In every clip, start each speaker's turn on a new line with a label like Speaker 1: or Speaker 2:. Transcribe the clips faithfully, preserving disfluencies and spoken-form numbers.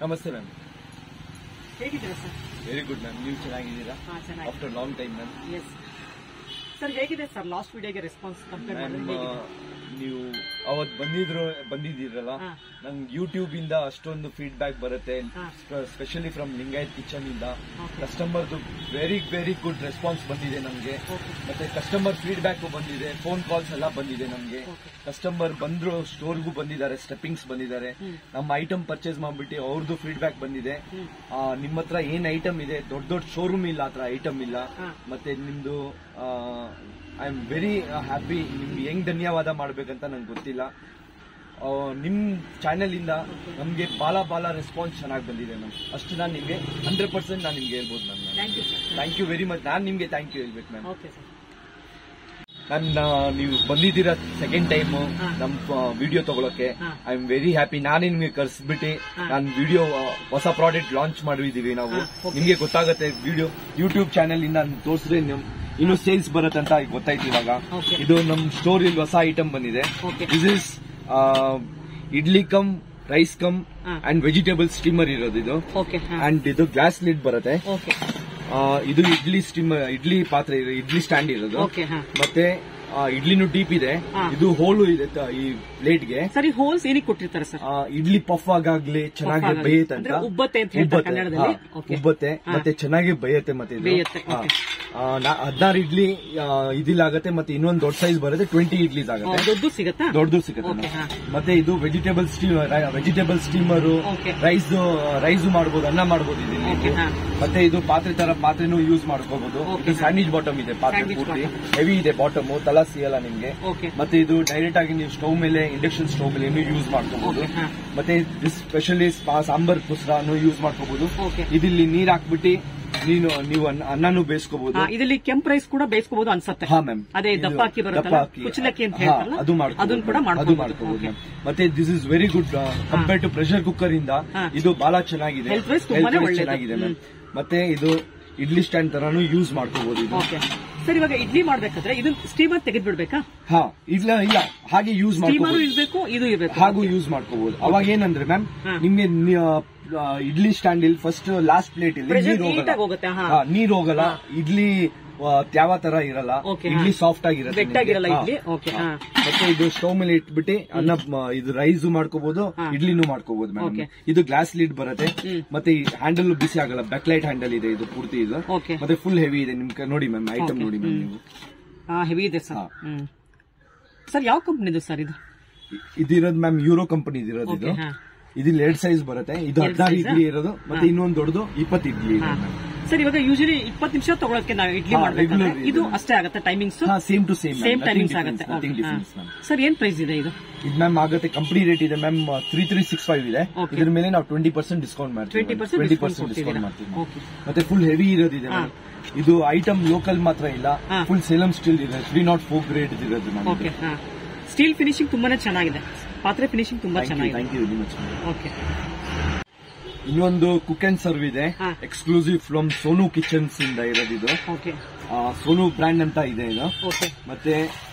Speaker 1: ನಮಸ್ತೆ ಮ್ಯಾಮ್.
Speaker 2: ಹೇಗಿದ್ದೀರಾ sir?
Speaker 1: Very good ma'am. ನೀವು ಚೆನ್ನಾಗಿದ್ದೀರಾ? After long time ma'am.
Speaker 2: Yes sir, ಹೇಗಿದೆ ಸರ್ ಲಾಸ್ಟ್ ವಿಡಿಯೋಗೆ ರೆಸ್ಪಾನ್ಸ್ ಕಂಪೇರ್ ಮಾಡಿದ್ರೆ?
Speaker 1: ನೀವು ಅವತ್ ಬಂದಿದ್ರು ಬಂದಿದ್ದೀರಲ್ಲ, ನಂಗೆ ಯೂಟ್ಯೂಬ್ ಇಂದ ಅಷ್ಟೊಂದು ಫೀಡ್ಬ್ಯಾಕ್ ಬರುತ್ತೆ, ಸ್ಪೆಷಲಿ ಫ್ರಮ್ ಲಿಂಗಾಯತ್ ಕಿಚನ್ ಇಂದ. ಕಸ್ಟಮರ್ದು ವೆರಿ ವೆರಿ ಗುಡ್ ರೆಸ್ಪಾನ್ಸ್ ಬಂದಿದೆ ನಮ್ಗೆ. ಮತ್ತೆ ಕಸ್ಟಮರ್ ಫೀಡ್ಬ್ಯಾಕ್ ಬಂದಿದೆ, ಫೋನ್ ಕಾಲ್ಸ್ ಎಲ್ಲ ಬಂದಿದೆ ನಮ್ಗೆ. ಕಸ್ಟಮರ್ ಬಂದ್ರು ಸ್ಟೋರ್ಗೂ ಬಂದಿದ್ದಾರೆ, ಸ್ಟೆಪ್ಪಿಂಗ್ಸ್ ಬಂದಿದ್ದಾರೆ, ನಮ್ಮ ಐಟಮ್ ಪರ್ಚೇಸ್ ಮಾಡ್ಬಿಟ್ಟು ಅವ್ರದ್ದು ಫೀಡ್ಬ್ಯಾಕ್ ಬಂದಿದೆ. ನಿಮ್ಮ ಹತ್ರ ಏನ್ ಐಟಮ್ ಇದೆ, ದೊಡ್ಡ ದೊಡ್ಡ ಶೋರೂಮ್ ಇಲ್ಲ, ಹತ್ರ ಐಟಮ್ ಇಲ್ಲ. ಮತ್ತೆ ನಿಮ್ದು ಐ ಆಮ್ ವೆರಿ ಹ್ಯಾಪಿ. ನಿಮ್ಗೆ ಹೆಂಗ್ ಧನ್ಯವಾದ ಮಾಡ್ಬೇಕಂತ ನಂಗೆ ಗೊತ್ತಿಲ್ಲ. ನಿಮ್ ಚಾನೆಲ್ ಇಂದ ನಮ್ಗೆ ಬಾಲ ಬಾಲ ರೆಸ್ಪಾನ್ಸ್ ಚೆನ್ನಾಗಿ ಬಂದಿದೆ ಮ್ಯಾಮ್. ಅಷ್ಟು ನಾನು ನಿಮ್ಗೆ ಹಂಡ್ರೆಡ್ ಪರ್ಸೆಂಟ್ ನಾನು ನಿಮ್ಗೆ ಹೇಳ್ಬೋದು ma'am. Thank you very much. ನಾನು ನಿಮ್ಗೆ ಥ್ಯಾಂಕ್ ಯು ಹೇಳ್ಬೇಕು ಮ್ಯಾಮ್. ನನ್ನ ನೀವು ಬಂದಿದ್ದೀರಾ ಸೆಕೆಂಡ್ ಟೈಮ್ ನಮ್ ವಿಡಿಯೋ ತಗೊಳಕ್ಕೆ. I am very happy. ನಾನೇ ನಿಮ್ಗೆ ಕರ್ಸ್ಬಿಟ್ಟು ನಾನು ವಿಡಿಯೋ ಹೊಸ ಪ್ರಾಡಕ್ಟ್ ಲಾಂಚ್ ಮಾಡಿದೀವಿ ನಾವು. ನಿಮ್ಗೆ ಗೊತ್ತಾಗತ್ತೆ ವಿಡಿಯೋ ಯೂಟ್ಯೂಬ್ ಚಾನೆಲ್ ಇಂದ ತೋರಿಸಿದ್ರೆ ಇನ್ನು ಸೇಲ್ಸ್ ಬರುತ್ತೆ ಅಂತ ಗೊತ್ತಾಯ್ತು ಇವಾಗ. ಇದು ನಮ್ ಸ್ಟೋರ್ ಇಲ್ಲಿ ಹೊಸ ಐಟಮ್ ಬಂದಿದೆ. This is idli cum rice cum and vegetable steamer ಇರೋದು ಇದು. ಅಂಡ್ ಇದು ಗ್ಲಾಸ್ ಲಿಡ್ ಬರುತ್ತೆ. ಇದು ಇಡ್ಲಿ ಸ್ಟೀಮರ್, ಇಡ್ಲಿ ಪಾತ್ರೆ, ಇಡ್ಲಿ ಸ್ಟ್ಯಾಂಡ್ ಇರೋದು. ಮತ್ತೆ ಇಡ್ಲಿನೂ ಡೀಪ್ ಇದೆ. ಇದು ಹೋಲು ಇದೆ ಈ ಪ್ಲೇಟ್ಗೆ.
Speaker 2: ಸರಿ, ಹೋಲ್ಸ್ ಏನಕ್ಕೆ ಕೊಟ್ಟಿರ್ತಾರೆ ಸರ್?
Speaker 1: ಇಡ್ಲಿ ಪಫ್ ಆಗಾಗ್ಲಿ ಚೆನ್ನಾಗಿ ಬೇಯುತ್ತೆ ಅಂತ.
Speaker 2: ಉಬ್ಬತ್ತೆ
Speaker 1: ಉಬ್ಬತ್ತೆ ಮತ್ತೆ ಚೆನ್ನಾಗಿ ಬೇಯುತ್ತೆ. ಮತ್ತೆ ಹದಿನಾರು ಇಡ್ಲಿ ಇದಿಲ್ ಆಗತ್ತೆ. ಮತ್ತೆ ಇನ್ನೊಂದು ದೊಡ್ಡ ಸೈಜ್ ಬರುತ್ತೆ, ಟ್ವೆಂಟಿ ಇಡ್ಲೀಸ್ ಆಗುತ್ತೆ.
Speaker 2: ದೊಡ್ಡ ಸಿಗುತ್ತೆ
Speaker 1: ದೊಡ್ಡದು ಸಿಗುತ್ತೆ. ಮತ್ತೆ ಇದು vegetable steamer, vegetable steamer, rice rice ಮಾಡಬಹುದು, ಅನ್ನ ಮಾಡಬಹುದು ಇದರಲ್ಲಿ. ಮತ್ತೆ ಇದು ಪಾತ್ರೆ ತರ ಪಾತ್ರೆನೂ ಯೂಸ್ ಮಾಡ್ಕೋಬಹುದು. ಇದು ಸ್ಯಾಂಡ್ವಿಚ್ ಬಾಟಮ್ ಇದೆ, ಪಾತ್ರೆ ಪೂರ್ತಿ ಹೆವಿ ಇದೆ ಬಾಟಮ್, ತಲಾ ಸಿಯಲ್ಲ ನಿಮ್ಗೆ. ಮತ್ತೆ ಇದು ಡೈರೆಕ್ಟ್ ಆಗಿ ನೀವು ಸ್ಟವ್ ಮೇಲೆ, ಇಂಡಕ್ಷನ್ ಸ್ಟವ್ ಮೇಲೆ ಯೂಸ್ ಮಾಡ್ಕೋಬಹುದು. ಮತ್ತೆ ಸ್ಪೆಷಲಿ ಸಾಂಬಾರ್ ಕುಸ್ರಾನು ಯೂಸ್ ಮಾಡ್ಕೋಬಹುದು. ಇದಿಲ್ಲಿ ನೀರ್ ಹಾಕ್ಬಿಟ್ಟು ನೀನು ನೀವು ಅನ್ನನೂ ಬೇಯಿಸ್ಕೋಬಹುದು.
Speaker 2: ಇದರಲ್ಲಿ ಕೆಂಪು ರೈಸ್ ಕೂಡ ಬೇಯಿಸ್ಕೋಬಹುದು ಅನ್ಸುತ್ತೆ.
Speaker 1: ಹಾ ಮ್ಯಾಮ್,
Speaker 2: ಅದೇ ದಪ್ಪ ಅಕ್ಕಿ ಬರುತ್ತಲ್ಲ, ಕುಚ್ಚಲಕ್ಕಿ ಅಂತ ಹೇಳ್ತಾರಲ್ಲ, ಅದು ಅದನ್ನ ಕೂಡ
Speaker 1: ಅದು ಮಾಡ್ಕೋಬಹುದು. ಮತ್ತೆ this is very good compare to pressure cooker ಇಂದ. ಇದು ಬಹಳ ಚೆನ್ನಾಗಿದೆ, ಚೆನ್ನಾಗಿದೆ ಮ್ಯಾಮ್. ಮತ್ತೆ ಇದು ಇಡ್ಲಿ ಸ್ಟ್ಯಾಂಡ್ ತರಾನು ಯೂಸ್ ಮಾಡ್ಕೋಬಹುದು ಇದು.
Speaker 2: ಸರ್, ಇವಾಗ ಇಡ್ಲಿ ಮಾಡ್ಬೇಕಾದ್ರೆ ಇದು ಸ್ಟೀಮರ್ ತೆಗೆದು ಬಿಡ್ಬೇಕಾ?
Speaker 1: ಹಾ, ಇಲ್ಲ ಇಲ್ಲ ಹಾಗೆ ಯೂಸ್ ಮಾಡ್ಕೋಬಹುದು.
Speaker 2: ಇರ್ಬೇಕು, ಇದು ಇರ್ಬೇಕು,
Speaker 1: ಹಾಗೂ ಯೂಸ್ ಮಾಡ್ಕೋಬಹುದು. ಅವಾಗ ಏನಂದ್ರೆ ಮ್ಯಾಮ್, ನಿಮ್ಗೆ ಇಡ್ಲಿ ಸ್ಟ್ಯಾಂಡ್ ಇಲ್ಲಿ ಫಸ್ಟ್ ಲಾಸ್ಟ್ ಪ್ಲೇಟ್ ಇಲ್ಲಿ ನೀರ್ ಹೋಗಲ್ಲ, ನೀರ್ ಹೋಗಲ್ಲ. ಇಡ್ಲಿ ತ್ಯಾವ ತರ ಇರಲ್ಲ, ಇಡ್ಲಿ ಸಾಫ್ಟ್ ಆಗಿರುತ್ತೆ. ಮತ್ತೆ ಇದು ಸ್ಟವ್ ಮೇಲೆ ಇಟ್ಬಿಟ್ಟು ಅನ್ನ ಇದು ರೈಸ್ ಮಾಡ್ಕೋಬಹುದು, ಇಡ್ಲಿನೂ ಮಾಡ್ಕೋಬಹುದು ಮ್ಯಾಮ್. ಇದು ಗ್ಲಾಸ್ ಲಿಡ್ ಬರುತ್ತೆ. ಮತ್ತೆ ಹ್ಯಾಂಡಲ್ ಬಿಸಿ ಆಗಲ್ಲ, ಬ್ಯಾಕ್ಲೈಟ್ ಹ್ಯಾಂಡಲ್ ಇದೆ ಇದು ಪೂರ್ತಿ. ಇದು ಮತ್ತೆ ಫುಲ್ ಹೆವಿ ಇದೆ. ನಿಮ್ ನೋಡಿ ಮ್ಯಾಮ್, ಐಟಮ್ ನೋಡಿ ಮ್ಯಾಮ್ ನೀವು.
Speaker 2: ಹೆವಿ ಇದೆ ಸರ್. ಸರ್, ಯಾವ ಕಂಪನಿದು ಸರ್ ಇದು?
Speaker 1: ಇದಿರೋದು ಮ್ಯಾಮ್ ಯೂರೋ ಕಂಪನಿ ಇದಿರೋದು. ಇದು ಇದಿಲ್ಲಿ ಎರಡು ಸೈಜ್ ಬರುತ್ತೆ. ಇದು ಹದಿನಾರು ಇಡ್ಲಿ ಇರೋದು, ಮತ್ತೆ ಇನ್ನೊಂದು ದೊಡ್ಡದು ಇಪ್ಪತ್ತು ಇಡ್ಲಿ ಇದೆ.
Speaker 2: ಸರ್, ಇವಾಗ ಯೂಶಲಿ ಇಪ್ಪತ್ತು ನಿಮಿಷ ತಗೊಳಕ್ಕೆ ನಾವು ಇಡ್ಲಿ ಮಾಡಬೇಕು, ಇದು ಅಷ್ಟೇ ಆಗುತ್ತೆ timings?
Speaker 1: Same to same
Speaker 2: same timings ಆಗುತ್ತೆ. ಸರ್, ಏನ್ ಪ್ರೈಸ್ ಇದೆ ಇದು?
Speaker 1: ಇದು ಮ್ಯಾಮ್ ಆಗುತ್ತೆ ಕಂಪನಿ ರೇಟ್ ಇದೆ ma'am three three six five ಇದೆ. ಇದ್ರ ಮೇಲೆ ನಾವು ಟ್ವೆಂಟಿ ಪರ್ಸೆಂಟ್ ಡಿಸ್ಕೌಂಟ್ ಮಾಡ್ತೀವಿ. ಟ್ವೆಂಟಿ ಪರ್ಸೆಂಟ್ ಡಿಸ್ಕೌಂಟ್ ಮಾಡ್ತೀವಿ. ಮತ್ತೆ ಫುಲ್ ಹೆವಿ ಇರೋದಿದೆ ಮ್ಯಾಮ್. ಇದು ಐಟಮ್ ಲೋಕಲ್ ಮಾತ್ರ ಇಲ್ಲ, ಫುಲ್ ಸೇಲಂ ಸ್ಟೀಲ್ ಇದೆ, ತ್ರೀ ನಾಟ್ ಫೋರ್ ಗ್ರೇಡ್ ಇರೋದು ಮ್ಯಾಮ್.
Speaker 2: ಸ್ಟೀಲ್ ಫಿನಿಶಿಂಗ್ ತುಂಬಾನೇ ಚೆನ್ನಾಗಿದೆ, ಪಾತ್ರೆ ಫಿನಿಶಿಂಗ್ ತುಂಬಾ ಚೆನ್ನಾಗಿದೆ.
Speaker 1: Thank you very much.
Speaker 2: Okay,
Speaker 1: ಇನ್ನೊಂದು ಕುಕ್ ಅಂಡ್ ಸರ್ವ್ ಇದೆ, ಎಕ್ಸ್ಕ್ಲೂಸಿವ್ ಫ್ರಮ್ ಸೋನು ಕಿಚನ್ಸ್ ಇಂದ ಇರೋದು. ಇದು ಸೋನು ಬ್ರ್ಯಾಂಡ್ ಅಂತ ಇದೆ ಇದು. ಮತ್ತೆ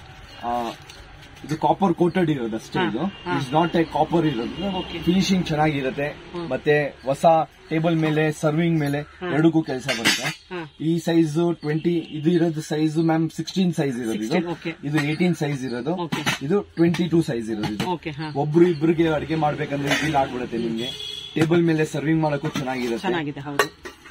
Speaker 1: ಇದು ಕಾಪರ್ ಕೋಟೆಡ್ ಇರೋದು ಅಷ್ಟೇ. ಇದು ಇಟ್ಸ್ ನಾಟ್ ಎ ಕಾಪರ್ ಇರೋದು. ಫಿನಿಶಿಂಗ್ ಚೆನ್ನಾಗಿರುತ್ತೆ. ಮತ್ತೆ ಹೊಸ ಟೇಬಲ್ ಮೇಲೆ, ಸರ್ವಿಂಗ್ ಮೇಲೆ ಎರಡಕ್ಕೂ ಕೆಲಸ ಬರುತ್ತೆ. ಈ ಸೈಜ್ ಟ್ವೆಂಟಿ, ಇದು ಇರೋದು ಸೈಜ್ ಮ್ಯಾಮ್ ಸಿಕ್ಸ್ಟೀನ್ ಸೈಜ್ ಇರೋದು. ಇದು ಇದು ಏಟೀನ್ ಸೈಜ್ ಇರೋದು. ಇದು ಟ್ವೆಂಟಿ ಟೂ ಸೈಜ್ ಇರೋದು. ಇದು ಒಬ್ರು ಇಬ್ಬರಿಗೆ ಅಡಿಗೆ ಮಾಡ್ಬೇಕಂದ್ರೆ ಇಲ್ಲಿ ಆಗ್ಬಿಡುತ್ತೆ ನಿಮ್ಗೆ. ಟೇಬಲ್ ಮೇಲೆ ಸರ್ವಿಂಗ್ ಮಾಡೋಕ್ಕೂ ಚೆನ್ನಾಗಿರುತ್ತೆ.
Speaker 2: ಚೆನ್ನಾಗಿದೆ, ಹೌದು.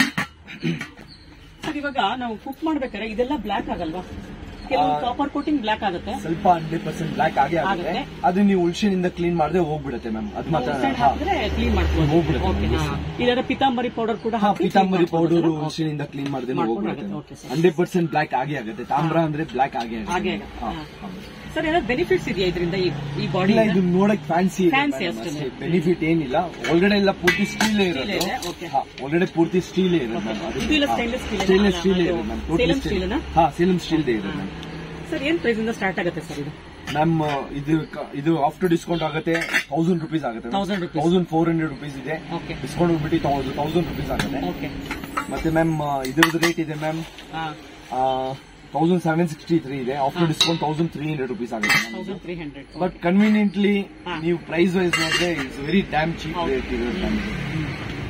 Speaker 2: ಇವಾಗ ನಾವು ಕುಕ್ ಮಾಡ್ಬೇಕಾದ್ರೆ ಇದೆಲ್ಲ ಬ್ಲಾಕ್ ಆಗಲ್ವಾ? ಕಾಪರ್ ಕೋಟಿಂಗ್ ಬ್ಲಾಕ್ ಆಗುತ್ತೆ, ಸ್ವಲ್ಪ
Speaker 1: ಹಂಡ್ರೆಡ್ ಪರ್ಸೆಂಟ್ ಬ್ಲಾಕ್ ಆಗೇ ಆಗುತ್ತೆ. ಅದು ನೀವು ಉಳ್ಸಿನಿಂದ ಕ್ಲೀನ್ ಮಾಡದೆ ಹೋಗ್ಬಿಡುತ್ತೆ ಮ್ಯಾಮ್. ಅದು ಮಾತ್ರ
Speaker 2: ಕ್ಲೀನ್ ಮಾಡ್ಕೊಂಡು ಹೋಗ್ಬಿಡುತ್ತೆ. ಪಿತಾಂಬರಿ ಪೌಡರ್ ಕೂಡ,
Speaker 1: ಪಿತಾಂಬರಿ ಪೌಡರ್ ಉಳ್ಸಿನಿಂದ ಕ್ಲೀನ್ ಮಾಡದೆ ಹೋಗ್ಬಿಡುತ್ತೆ. ಹಂಡ್ರೆಡ್ ಪರ್ಸೆಂಟ್ ಬ್ಲಾಕ್ ಆಗೇ ಆಗುತ್ತೆ. ತಾಮ್ರ ಅಂದ್ರೆ ಬ್ಲಾಕ್ ಆಗೇ ಆಗುತ್ತೆ.
Speaker 2: ಸರ್, ಏನಾದ್ರು ಬೆನಿಫಿಟ್ಸ್ ಇದೆಯಾ ಇದರಿಂದ? ಈ ಬಾಡಿ
Speaker 1: ಇದು ನೋಡಕ್ ಫ್ಯಾನ್ಸಿ ಬೆನಿಫಿಟ್ ಏನಿಲ್ಲ. ಒಳಗಡೆ ಎಲ್ಲ ಪೂರ್ತಿ ಸ್ಟೀಲ್ ಇರೋದು. ಒಳಗಡೆ ಪೂರ್ತಿ ಸ್ಟೀಲ್ ಇರೋದು. ಸ್ಟೇನ್ಲೆಸ್ ಸ್ಟೀಲ್ ಇರೋದು ಮ್ಯಾಮ್. ಹಾ, ಸೇಲಂ ಸ್ಟೀಲ್ ಇದೆ ಮ್ಯಾಮ್.
Speaker 2: ಸರ್, ಏನ್ ಪ್ರೈಸ್ ಇಂದ ಸ್ಟಾರ್ಟ್ ಆಗುತ್ತೆ ಸರ್ ಇದು?
Speaker 1: ಮ್ಯಾಮ್ ಇದು ಇದು ಆಫ್ಟರ್ ಡಿಸ್ಕೌಂಟ್ ಆಗುತ್ತೆ ತೌಸಂಡ್ ರುಪೀಸ್ ಆಗುತ್ತೆ. ತೌಸಂಡ್ ಫೋರ್ ಹಂಡ್ರೆಡ್ ರುಪೀಸ್ ಇದೆ. ಡಿಸ್ಕೌಂಟ್ ಹೋಗ್ಬಿಟ್ಟು ತೌಸಂಡ್ ರುಪೀಸ್ ಆಗುತ್ತೆ. ಮತ್ತೆ ಮ್ಯಾಮ್ ಇದ್ರದ್ದು ರೇಟ್ ಇದೆ ma'am thousand seven sixty three ಇದೆ. After discount thousand three hundred rupees ಆಗುತ್ತೆ. ಬಟ್ ಕನ್ವೀನಿಯಂಟ್ಲಿ ನೀವು ಪ್ರೈಸ್ ವೈಸ್ ನೋಡಿದ್ರೆ it's very damn cheap rate ಇರೋದು ನಮಗೆ.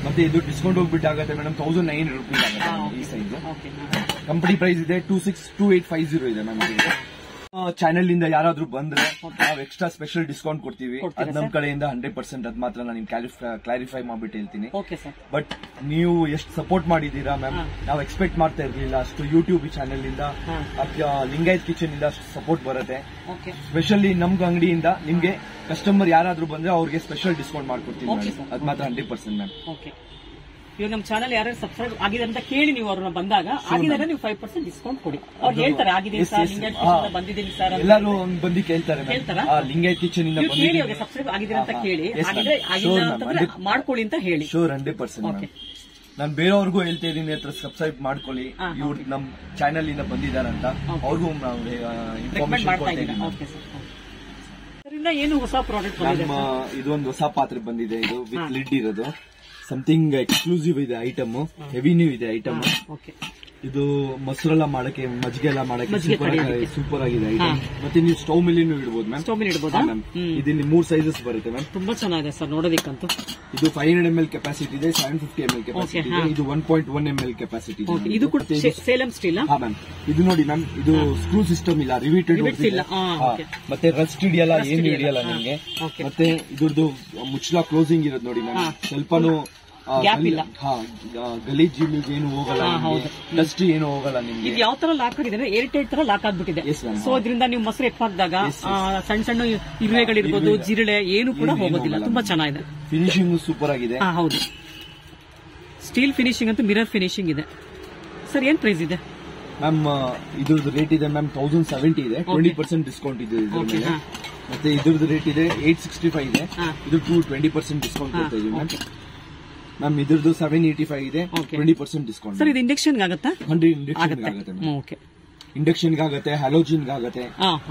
Speaker 1: ಮತ್ತೆ ಇದು ಡಿಸ್ಕೌಂಟ್ ಹೋಗ್ಬಿಟ್ಟು ಆಗುತ್ತೆ ಮೇಡಮ್ ತೌಸಂಡ್ ನೈನ್ ರುಪೀಸ್ ಆಗುತ್ತೆ ಈ ಸೈಜ್.
Speaker 2: ಓಕೆ
Speaker 1: ಕಂಪನಿ ಪ್ರೈಸ್ ಇದೆ two six two eight five zero ಇದೆ ಮ್ಯಾಮ್. ಚಾನೆಲ್ ಇಂದ ಯಾರಾದ್ರೂ ಬಂದ್ರೆ ನಾವು ಎಕ್ಸ್ಟ್ರಾ ಸ್ಪೆಷಲ್ ಡಿಸ್ಕೌಂಟ್ ಕೊಡ್ತೀವಿ. ಅದ್ ನಮ್ ಕಡೆಯಿಂದ ಹಂಡ್ರೆಡ್ ಪರ್ಸೆಂಟ್ ಅದ್ ಮಾತ್ರ ನಾನು ಕ್ಲಾರಿಫೈ ಮಾಡ್ಬಿಟ್ಟು ಹೇಳ್ತೀನಿ. ಬಟ್ ನೀವು ಎಷ್ಟು ಸಪೋರ್ಟ್ ಮಾಡಿದೀರಾ ಮ್ಯಾಮ್, ನಾವು ಎಕ್ಸ್ಪೆಕ್ಟ್ ಮಾಡ್ತಾ ಇರ್ಲಿಲ್ಲ ಅಷ್ಟು ಯೂಟ್ಯೂಬ್ ಚಾನೆಲ್ ಇಂದ ಲಿಂಗಾಯತ್ ಕಿಚನ್ ಇಂದ ಅಷ್ಟು ಸಪೋರ್ಟ್ ಬರುತ್ತೆ. ಸ್ಪೆಷಲಿ ನಮ್ ಅಂಗಡಿಯಿಂದ ನಿಮ್ಗೆ ಕಸ್ಟಮರ್ ಯಾರಾದ್ರೂ ಬಂದ್ರೆ ಅವ್ರಿಗೆ ಸ್ಪೆಷಲ್ ಡಿಸ್ಕೌಂಟ್ ಮಾಡ್ಕೊಡ್ತೀವಿ. ಅದ್ ಮಾತ್ರ ಹಂಡ್ರೆಡ್ ಪರ್ಸೆಂಟ್ ಮ್ಯಾಮ್.
Speaker 2: ಇವಾಗ ನಮ್ಮ ಚಾನಲ್ ಯಾರು ಸಬ್ಸ್ಕ್ರೈಬ್ ಆಗಿದೆ ಅಂತ ಕೇಳಿ ನೀವು ಅವ್ರನ್ನ ಬಂದಾಗ ಆಗಿದ್ರೆ ನೀವು ಫೈವ್ ಪರ್ಸೆಂಟ್ ಡಿಸ್ಕೌಂಟ್ ಕೊಡಿ. ಅವ್ರು ಹೇಳ್ತಾರೆ ಆಗಿದೆ ಸರ್, ಲಿಂಗಾಯತ್ ಕಿಚನ್ ಬಂದಿದ್ದೀನಿ ಸರ್,
Speaker 1: ಎಲ್ಲರೂ ಬಂದು ಕೇಳ್ತಾರೆ ಲಿಂಗಾಯತ್ ಕಿಚನ್ ಇಂದ
Speaker 2: ಕೇಳಿ ಅವ್ರಿಗೆ ಸಬ್ಸ್ಕ್ರೈಬ್ ಆಗಿದ್ರೆ ಅಂತ ಕೇಳಿ, ಆಗಿದ್ರೆ ಆಗಿಲ್ಲ ಅಂತಂದ್ರೆ ಮಾಡ್ಕೊಳ್ಳಿ ಅಂತ ಹೇಳಿ.
Speaker 1: Sure hundred percent. ನಾನು ಬೇರೆಯವ್ರಿಗೂ ಹೇಳ್ತಾ ಇದೀನಿ ಹತ್ರ ಸಬ್ಸ್ಕ್ರೈಬ್ ಮಾಡ್ಕೊಳ್ಳಿ, ಇವ್ರು ನಮ್ ಚಾನೆಲ್ ಇಂದ ಬಂದಿದಾರಂತ ಅವ್ರಿಗೂ ಇನ್ಫಾರ್ಮೇಶನ್ ಕೊಡ್ತಾ
Speaker 2: ಇದೀನಿ. ಏನು ಹೊಸ ಪ್ರಾಡಕ್ಟ್
Speaker 1: ಇದೊಂದು ಹೊಸ ಪಾತ್ರೆ ಬಂದಿದೆ, ಇದು ವಿತ್ ಲಿಡ್ ಇರೋದು. ಸಮಥಿಂಗ್ ಎಕ್ಸ್ಕ್ಲೂಸಿವ್ ಇದೆ ಐಟಮ್, ಹೆವಿನ್ಯೂ ಇದೆ ಐಟಮ್. ಇದು ಮೊಸರೆಲ್ಲ ಮಾಡಕ್ಕೆ ಮಜ್ಜಿಗೆ ಎಲ್ಲ ಮಾಡಕ್ಕೆ ಸೂಪರ್ ಆಗಿದೆ ಐಟಮ್. ಮತ್ತೆ ನೀವು ಸ್ಟವ್ ಮೇಲೇನು ಇಡಬಹುದು ಮ್ಯಾಮ್.
Speaker 2: ಸ್ಟವ್ ಮೇಲೆ ಇಡಬಹುದು ಮ್ಯಾಮ್.
Speaker 1: ಇದರಲ್ಲಿ ಮೂರ್ ಸೈಜಸ್ ಬರುತ್ತೆ ಮ್ಯಾಮ್.
Speaker 2: ತುಂಬಾ ಚೆನ್ನಾಗಿದೆ ಸರ್ ನೋಡೋದಕ್ಕಂತೂ.
Speaker 1: ಇದು five hundred M L capacity ಇದೆ, seven fifty M L capacity ಇದೆ. ಇದು one point one M L capacity ಇದೆ.
Speaker 2: ಇದು ಕೂಡ ಸೇಲಂ ಸ್ಟೀಲ್.
Speaker 1: ಹಾ ಮ್ಯಾಮ್. ಇದು ನೋಡಿ ಮ್ಯಾಮ್, ಇದು ಸ್ಕ್ರೂ ಸಿಸ್ಟಮ್ ಇಲ್ಲ, ರಿವೀಟೆಡ್ ಇಲ್ಲ. ಮತ್ತೆ ರಸ್ಟ್ ಹಿಡಿಯಲ್ಲ, ಏನು ಹಿಡಿಯಲ್ಲ ನಿಮ್ಗೆ. ಮತ್ತೆ ಇದ್ರದ್ದು ಮುಚ್ಚಳ ಕ್ಲೋಸಿಂಗ್ ಇರೋದು ನೋಡಿ ಮ್ಯಾಮ್. ಸ್ವಲ್ಪನೂ ಗಲೀಜ್ ಗಿಲೀಜ್ ಏನು ಹೋಗಲ್ಲ, ಡಸ್ಟ್ ಏನು ಹೋಗಲ್ಲ ನಿಮ್ಗೆ.
Speaker 2: ಇದು ಯಾವ ತರ ಲಾಕ್ ಆಗಿದೆ, ಏರ್ ಟೈಟ್ ತರ ಲಾಕ್ ಆಗ್ಬಿಟ್ಟಿದೆ. ಸೊ ಇದರಿಂದ ನೀವು ಮೊಸರು ಎತ್ತಾಕಿದಾಗ ಸಣ್ಣ ಸಣ್ಣ ಇರುವೆಗಳಿರ್ಬೋದು, ಜಿರಳೆ ಏನು ಕೂಡ ಹೋಗೋದಿಲ್ಲ. ತುಂಬಾ ಚೆನ್ನಾಗಿದೆ.
Speaker 1: ಫಿನಿಶಿಂಗ್ ಸೂಪರ್ ಆಗಿದೆ.
Speaker 2: ಹೌದು, ಸ್ಟೀಲ್ ಫಿನಿಶಿಂಗ್ ಅಂತೂ ಮಿರರ್ ಫಿನಿಶಿಂಗ್ ಇದೆ. ಸರ್ ಏನ್ ಪ್ರೈಸ್ ಇದೆ
Speaker 1: ಮ್ಯಾಮ್? ಇದ್ರದ್ದು ರೇಟ್ ಇದೆ ಮ್ಯಾಮ್ ತೌಸಂಡ್ ಸೆವೆಂಟಿ ಇದೆ, ಟ್ವೆಂಟಿ ಪರ್ಸೆಂಟ್ ಡಿಸ್ಕೌಂಟ್ ಇದೆ ಇದ್ರ ಮೇಲೆ. ಮತ್ತೆ ಇದ್ರದ್ದು ರೇಟ್ ಇದೆ ಏಟ್ ಸಿಕ್ಸ್ಟಿ ಫೈವ್ ಇದೆ, ಇದು ಟೂ ಟ್ವೆಂಟಿ ಪರ್ಸೆಂಟ್ ಡಿಸ್ಕೌಂಟ್ ಕೊಡ್ತಾ ಇದೀವಿ ಮ್ಯಾಮ್. ಮ್ಯಾಮ್ ಇದ್ರದ್ದು ಸೆವೆನ್ ಏಟಿ ಫೈವ್ ಇದೆ, ಟ್ವೆಂಟಿ ಪರ್ಸೆಂಟ್ ಡಿಸ್ಕೌಂಟ್.
Speaker 2: ಸರ್ ಇದು ಇಂಡಕ್ಷನ್ ಆಗುತ್ತಾ?
Speaker 1: ಹಂಡ್ರೆಡ್ ಇಂಡಕ್ಷನ್ ಆಗುತ್ತೆ, ಇಂಡಕ್ಷನ್ ಆಗುತ್ತೆ, ಹ್ಯಾಲೋಜಿನ್ ಆಗುತ್ತೆ.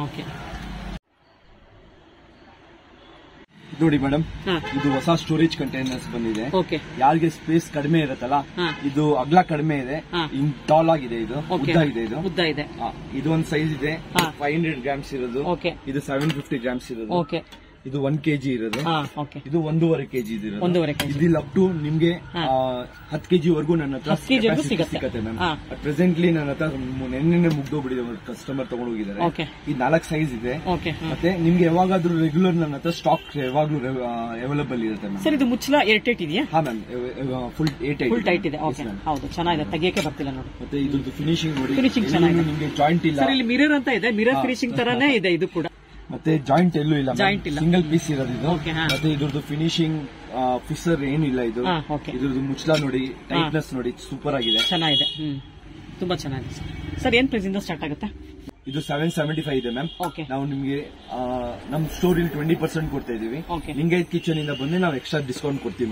Speaker 1: ನೋಡಿ ಮೇಡಮ್, ಇದು ಹೊಸ ಸ್ಟೋರೇಜ್ ಕಂಟೈನರ್ಸ್ ಬಂದಿದೆ. ಯಾರಿಗೆ ಸ್ಪೇಸ್ ಕಡಿಮೆ ಇರುತ್ತಲ್ಲ, ಇದು ಅಗಲ ಕಡಿಮೆ ಇದೆ, ಟಾಲ್ ಆಗಿದೆ, ಇದು ಉದ್ದ ಇದೆ. ಇದು
Speaker 2: ಉದ್ದ ಇದೆ.
Speaker 1: ಇದು ಒಂದು ಸೈಜ್ ಇದೆ, ಫೈವ್ ಹಂಡ್ರೆಡ್ ಗ್ರಾಮ್ಸ್ ಇರೋದು. ಇದು ಸೆವೆನ್ ಫಿಫ್ಟಿ ಗ್ರಾಮ್ಸ್ ಇರೋದು. ಇದು ಒನ್ ಕೆಜಿ ಇರೋದು. ಇದು ಒಂದೂವರೆ ಕೆಜಿ ಇರೋದು. ಇದಿಲ್ಲ ಅಪ್ ಟು ನಿಮ್ಗೆ ಹತ್ತು ಕೆಜಿ ವರೆಗೂ ನನ್ನ ಹತ್ರ ಸಿಗುತ್ತೆ ಮ್ಯಾಮ್. ಪ್ರೆಸೆಂಟ್ಲಿ ನನ್ನ ಹತ್ರ ನೆನ್ನೆ ಮುಗ್ದೋಗ್ಬಿಟ್ಟಿದೆ, ಕಸ್ಟಮರ್ ತಗೊಂಡು ಹೋಗಿದ್ದಾರೆ. ಇದು ನಾಲ್ಕು ಸೈಜ್ ಇದೆ. ಮತ್ತೆ ನಿಮ್ಗೆ ಯಾವಾಗಾದ್ರೂ ರೆಗ್ಯುಲರ್ ನನ್ನ ಹತ್ರ ಸ್ಟಾಕ್ ಯಾವಾಗ್ಲೂ ಅವೈಲೇಬಲ್ ಇರುತ್ತೆ ಮ್ಯಾಮ್.
Speaker 2: ಸರ್ ಇದು ಮುಚ್ಚಲ ಏರ್ ಟೈಟ್ ಇದೆಯಾ?
Speaker 1: ಹಾ ಮ್ಯಾಮ್, ಫುಲ್ ಫುಲ್
Speaker 2: ಟೈಟ್ ಇದೆ. ಹೌದು, ಚೆನ್ನಾಗಿದೆ, ತೆಗಿಯಕ್ಕೆ ಬರ್ತಿಲ್ಲ ನೋಡಿ.
Speaker 1: ಮತ್ತೆ ಇದ್ರದ್ದು ಫಿನಿಶಿಂಗ್ ನೋಡಿ,
Speaker 2: ಫಿನಿಶಿಂಗ್ ಚೆನ್ನಾಗಿದೆ.
Speaker 1: ನಿಮ್ಗೆ ಜಾಯಿಂಟ್ ಇಲ್ಲ.
Speaker 2: ಸರ್ ಇಲ್ಲಿ ಮಿರರ್ ಅಂತ ಇದೆ, ಮಿರರ್ ಫಿನಿಶಿಂಗ್ ತರಾನೇ ಇದೆ ಇದು ಕೂಡ.
Speaker 1: ಮತ್ತೆ ಜಾಯಿಂಟ್ ಎಲ್ಲೂ ಇಲ್ಲ,
Speaker 2: ಜಾಯಿಂಟ್ ಇಲ್ಲ,
Speaker 1: ಸಿಂಗಲ್ ಪೀಸ್ ಇರೋದು ಇದು. ಮತ್ತೆ ಇದ್ರದ್ದು ಫಿನಿಶಿಂಗ್ ಫಿಸರ್ ಏನು ಇಲ್ಲ. ಇದು ಇದ್ರದ್ದು ಮುಚ್ಚಲ ನೋಡಿ, ಟೈಟ್ನೆಸ್ ನೋಡಿ, ಸೂಪರ್ ಆಗಿದೆ, ಚೆನ್ನಾಗಿದೆ,
Speaker 2: ತುಂಬಾ ಚೆನ್ನಾಗಿದೆ. ಸರ್ ಏನ್ ಪ್ರೈಸ್ ಇಂದ ಸ್ಟಾರ್ಟ್ ಆಗುತ್ತೆ?
Speaker 1: ಇದು ಸೆವೆನ್ ಸೆವೆಂಟಿ ಫೈವ್ ಇದೆ ಮ್ಯಾಮ್. ನಾವು ನಿಮ್ಗೆ ನಮ್ ಸ್ಟೋರ್ ಇಲ್ಲಿ ಟ್ವೆಂಟಿ ಪರ್ಸೆಂಟ್ ಕೊಡ್ತಾ ಇದೀವಿ. ಲಿಂಗಾಯತ್ ಕಿಚನ್ ಇಂದ ಬಂದ್ರೆ ನಾವು ಎಕ್ಸ್ಟ್ರಾ ಡಿಸ್ಕೌಂಟ್ ಕೊಡ್ತೀವಿ.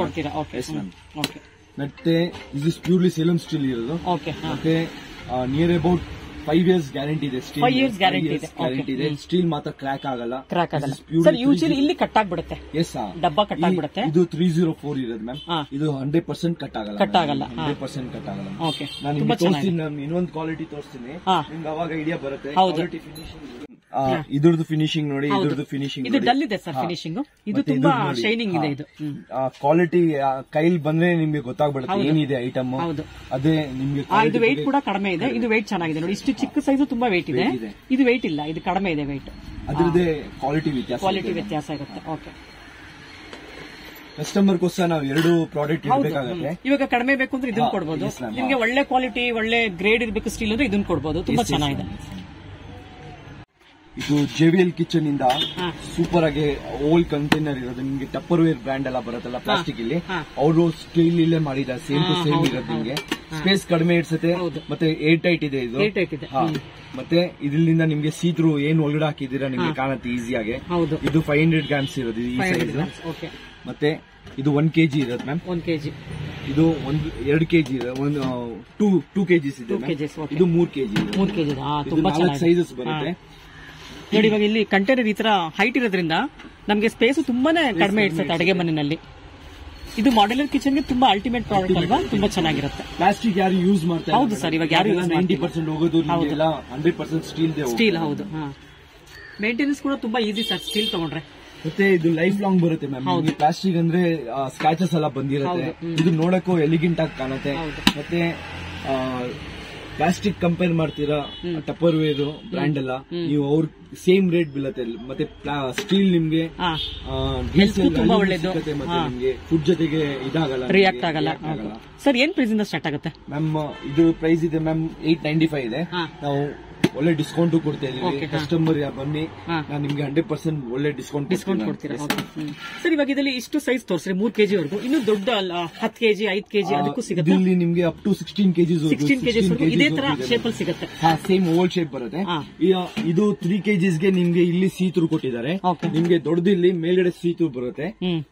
Speaker 1: ಮತ್ತೆ ಇದು ಪ್ಯೂರ್ಲಿ ಸೇಲಂ ಸ್ಟೀಲ್ ಇರೋದು. ಮತ್ತೆ near about five years guarantee ಇದೆ.
Speaker 2: ಫೈವ್ ಇಯರ್ಸ್ ಗ್ಯಾರಂಟಿ ಇದೆ.
Speaker 1: ಸ್ಟೀಲ್ ಮಾತ್ರ ಕ್ರ್ಯಾಕ್ ಆಗಲ್ಲ.
Speaker 2: ಕ್ರ್ಯಾಕ್ ಆಗಲ್ಲ ಸರ್. ಯೂಶಲಿ ಇಲ್ಲಿ ಕಟ್ ಆಗ್ಬಿಡುತ್ತೆ.
Speaker 1: ಎಸ್,
Speaker 2: ಡಬ್ಬ ಕಟ್ ಆಗ್ಬಿಡುತ್ತೆ.
Speaker 1: ಇದು ತ್ರೀ ಜೀರೋ ಫೋರ್ ಇರೋದು ಮ್ಯಾಮ್. ಇದು ಹಂಡ್ರೆಡ್ ಪರ್ಸೆಂಟ್ ಕಟ್ ಆಗಲ್ಲ.
Speaker 2: ಕಟ್ ಆಗಲ್ಲ,
Speaker 1: ಹಂಡ್ರೆಡ್ ಪರ್ಸೆಂಟ್ ಕಟ್ ಆಗಲ್ಲ.
Speaker 2: ಓಕೆ,
Speaker 1: ನಾನು ನಿಮ್ಗೆ ತೋರಿಸ್ತೀನಿ, ನಾನು ಇನ್ನೊಂದು ಕ್ವಾಲಿಟಿ ತೋರಿಸ್ತೀನಿ, ನಿಮ್ಗೆ ಅವಾಗ ಐಡಿಯಾ ಬರುತ್ತೆ. ಕ್ವಾಲಿಟಿ ಫಿನಿಶಿಂಗ್ ಇದ್ರದ್ದು ಫಿನಿಶಿಂಗ್ ನೋಡಿ, ಇದ್ರದ್ದು ಫಿನಿಶಿಂಗ್
Speaker 2: ಇದು ಡಲ್ ಇದೆ ಸರ್. ಫಿನಿಶಿಂಗ್ ಇದು ತುಂಬಾ ಶೈನಿಂಗ್ ಇದೆ. ಇದು
Speaker 1: ಕ್ವಾಲಿಟಿ ಕೈಲಿ ಬಂದ್ರೆ ನಿಮ್ಗೆ ಗೊತ್ತಾಗ್ಬಿಡುತ್ತೆ ಏನಿದೆ ಐಟಮ್. ಅದೇ ನಿಮ್ಗೆ
Speaker 2: ಇದು ವೆಯ್ಟ್ ಕೂಡ ಕಡಿಮೆ ಇದೆ. ಇದು ವೆಯ್ಟ್ ಚೆನ್ನಾಗಿದೆ ನೋಡಿ. ಇಷ್ಟು ಚಿಕ್ಕ ಸೈಜ್ ತುಂಬಾ ವೆಯ್ಟ್ ಇದೆ. ಇದು ವೆಯ್ಟ್ ಇಲ್ಲ, ಇದು ಕಡಿಮೆ ಇದೆ ವೆಯ್ಟ್.
Speaker 1: ಅದ್ರದ್ದೇ ಕ್ವಾಲಿಟಿ ವ್ಯತ್ಯಾಸ
Speaker 2: ಕ್ವಾಲಿಟಿ ವ್ಯತ್ಯಾಸ ಇರುತ್ತೆ. ಓಕೆ,
Speaker 1: ಕಸ್ಟಮರ್ಗೋಸ್ಕರ ನಾವು ಎರಡು ಪ್ರಾಡಕ್ಟ್ ಇರಬೇಕಾಗುತ್ತೆ.
Speaker 2: ಇವಾಗ ಕಡಿಮೆ ಬೇಕು ಅಂದ್ರೆ ಇದನ್ನ ಕೊಡಬಹುದು. ನಿಮ್ಗೆ ಒಳ್ಳೆ ಕ್ವಾಲಿಟಿ, ಒಳ್ಳೆ ಗ್ರೇಡ್ ಇರಬೇಕು ಸ್ಟೀಲ್ ಅಂದ್ರೆ ಇದನ್ನ ಕೊಡಬಹುದು. ತುಂಬಾ ಚೆನ್ನಾಗಿದೆ.
Speaker 1: ಇದು ಜೆವಿಎಲ್ ಕಿಚನ್ ಇಂದ ಸೂಪರ್ ಆಗಿ ಓಲ್ಡ್ ಕಂಟೈನರ್ ಇರೋದು. ನಿಮ್ಗೆ ಟಪ್ಪರ್ ವೇರ್ ಬ್ರ್ಯಾಂಡ್ ಎಲ್ಲ ಬರುತ್ತಲ್ಲ ಪ್ಲಾಸ್ಟಿಕ್ ಇಲ್ಲಿ, ಅವರು ಸ್ಟೀಲ್ ಇಲ್ಲೇ ಮಾಡಿದ್ದಾರೆ. ಸೇಮ್ ಟು ಸೇಮ್ ಇರೋದು. ನಿಮ್ಗೆ ಸ್ಪೇಸ್ ಕಡಿಮೆ ಇಡ್ಸುತ್ತೆ. ಮತ್ತೆ ಏರ್ ಟೈಟ್ ಇದೆ ಇದು. ಮತ್ತೆ ಇದರಿಂದ ನಿಮ್ಗೆ ಸೀತ್ರು ಏನ್ ಒಳಗಡೆ ಹಾಕಿದೀರಾ ನಿಮ್ಗೆ ಕಾಣುತ್ತೆ ಈಸಿಯಾಗಿ. ಇದು ಫೈವ್ ಹಂಡ್ರೆಡ್ ಗ್ರಾಮ್ಸ್ ಇರೋದು ಈ ಸೈಜ್. ಮತ್ತೆ ಇದು ಒನ್ ಕೆಜಿ ಇರೋದು ಮ್ಯಾಮ್.
Speaker 2: ಒನ್ ಕೆಜಿ
Speaker 1: ಇದು ಒಂದು ಎರಡು ಕೆಜಿ ಇದೆ. ಒಂದು ಟೂ ಟೂ ಕೆಜಿಸ್ ಇದೆ. ಇದು ಮೂರ್ ಕೆಜಿ
Speaker 2: ಮೂರ್ ಕೆಜಿ
Speaker 1: ನಾಲ್ಕು ಸೈಜಸ್ ಬರುತ್ತೆ
Speaker 2: ನೋಡಿ. ಇವಾಗ ಇಲ್ಲಿ ಕಂಟೈನರ್ ಈ ತರ ಹೈಟ್ ಇರೋದ್ರಿಂದ ನಮಗೆ ಸ್ಪೇಸ್ ತುಂಬಾನೇ ಕಡಿಮೆ ಇಡ್ಸುತ್ತೆ ಅಡಿಗೆ ಮನೆಯಲ್ಲಿ. ಇದು ಮಾಡ್ಯುಲರ್ ಕಿಚನ್ ಗೆ ತುಂಬಾ ಅಲ್ಟಿಮೇಟ್ ಪ್ರಾಡಕ್ಟ್ ಅಲ್ವಾ, ತುಂಬಾ ಚೆನ್ನಾಗಿರುತ್ತೆ.
Speaker 1: ಪ್ಲಾಸ್ಟಿಕ್ ಯಾರು ಯೂಸ್ ಮಾಡ್ತಾರೆ?
Speaker 2: ಹೌದು ಸರ್, ಇವಾಗ ಯಾರು
Speaker 1: ನೈಂಟಿ ಪರ್ಸೆಂಟ್ ಹೋಗೋದು ಹಂಡ್ರೆಡ್ ಪರ್ಸೆಂಟ್ ಸ್ಟೀಲ್
Speaker 2: ಸ್ಟೀಲ್. ಹೌದು, ಮೇಂಟೆನೆನ್ಸ್ ಕೂಡ ತುಂಬಾ ಈಸಿ ಸರ್ ಸ್ಟೀಲ್ ತಗೊಂಡ್ರೆ.
Speaker 1: ಮತ್ತೆ ಇದು ಲೈಫ್ ಲಾಂಗ್ ಬರುತ್ತೆ ಮ್ಯಾಮ್. ಪ್ಲಾಸ್ಟಿಕ್ ಅಂದ್ರೆ ಸ್ಕ್ರಾಚಸ್ ಎಲ್ಲ ಬಂದಿರುತ್ತೆ. ಇದು ನೋಡಕ್ಕೂ ಎಲಿಗೆಂಟ್ ಆಗಿ ಕಾಣುತ್ತೆ. ಮತ್ತೆ ಪ್ಲಾಸ್ಟಿಕ್ ಕಂಪೇರ್ ಮಾಡ್ತೀರಾ ಟಪ್ಪರ್ ವೇರ್ ಬ್ರ್ಯಾಂಡ್ ಎಲ್ಲ, ನೀವು ಅವ್ರ ಸೇಮ್ ರೇಟ್ ಬೀಳುತ್ತೆ. ಮತ್ತೆ ಸ್ಟೀಲ್ ನಿಮ್ಗೆ
Speaker 2: ತುಂಬಾ ಒಳ್ಳೇದು,
Speaker 1: ಮತ್ತೆ ನಿಮ್ಗೆ ಫುಡ್ ಜೊತೆಗೆ ಇದಾಗಲ್ಲ,
Speaker 2: ರಿಯಾಕ್ಟ್ ಆಗಲ್ಲ. ಸರ್ ಏನ್ ಪ್ರೈಸ್ ಇಂದ ಸ್ಟಾರ್ಟ್ ಆಗುತ್ತೆ
Speaker 1: ಮ್ಯಾಮ್? ಇದು ಪ್ರೈಸ್ ಇದೆ ಮ್ಯಾಮ್ ಏಟ್ ನೈಂಟಿ ಫೈವ್ ಇದೆ. ನಾವು ಒಳ್ಳೆ ಡಿಸ್ಕೌಂಟ್ ಕೊಡ್ತಾ ಇದೀವಿ. ಕಸ್ಟಮರ್ ಬನ್ನಿ, ನಾನು ನಿಮ್ಗೆ ಹಂಡ್ರೆಡ್ ಪರ್ಸೆಂಟ್ ಒಳ್ಳೆ ಡಿಸ್ಕೌಂಟ್
Speaker 2: ಡಿಸ್ಕೌಂಟ್ ಕೊಡ್ತೀರಾ? ಸರ್ ಇವಾಗ ಇದರಲ್ಲಿ ಇಷ್ಟು ಸೈಜ್ ತೋರಿಸ್ರಿ, ಮೂರ್ ಕೆಜಿ ವರೆಗೂ. ಇನ್ನು ದೊಡ್ಡ ಹತ್ತು ಕೆಜಿ ಐದು ಕೆಜಿ ಅದಕ್ಕೂ ಸಿಗುತ್ತೆ.
Speaker 1: ಇಲ್ಲಿ ನಿಮ್ಗೆ up to sixteen KGs
Speaker 2: sixteen KGs ಇದೇ ತರ ಶೇಪ್ ಅಲ್ಲಿ ಸಿಗುತ್ತೆ.
Speaker 1: ಹಾ, ಸೇಮ್ ಓವಲ್ ಶೇಪ್ ಬರುತ್ತೆ. ಇದು ತ್ರೀ ಕೆಜಿಸ್ಗೆ ನಿಮ್ಗೆ ಇಲ್ಲಿ ಸೀತರು ಕೊಟ್ಟಿದ್ದಾರೆ. ನಿಮ್ಗೆ ದೊಡ್ಡದು ಇಲ್ಲಿ ಮೇಲ್ಗಡೆ ಸೀತು ಬರುತ್ತೆ.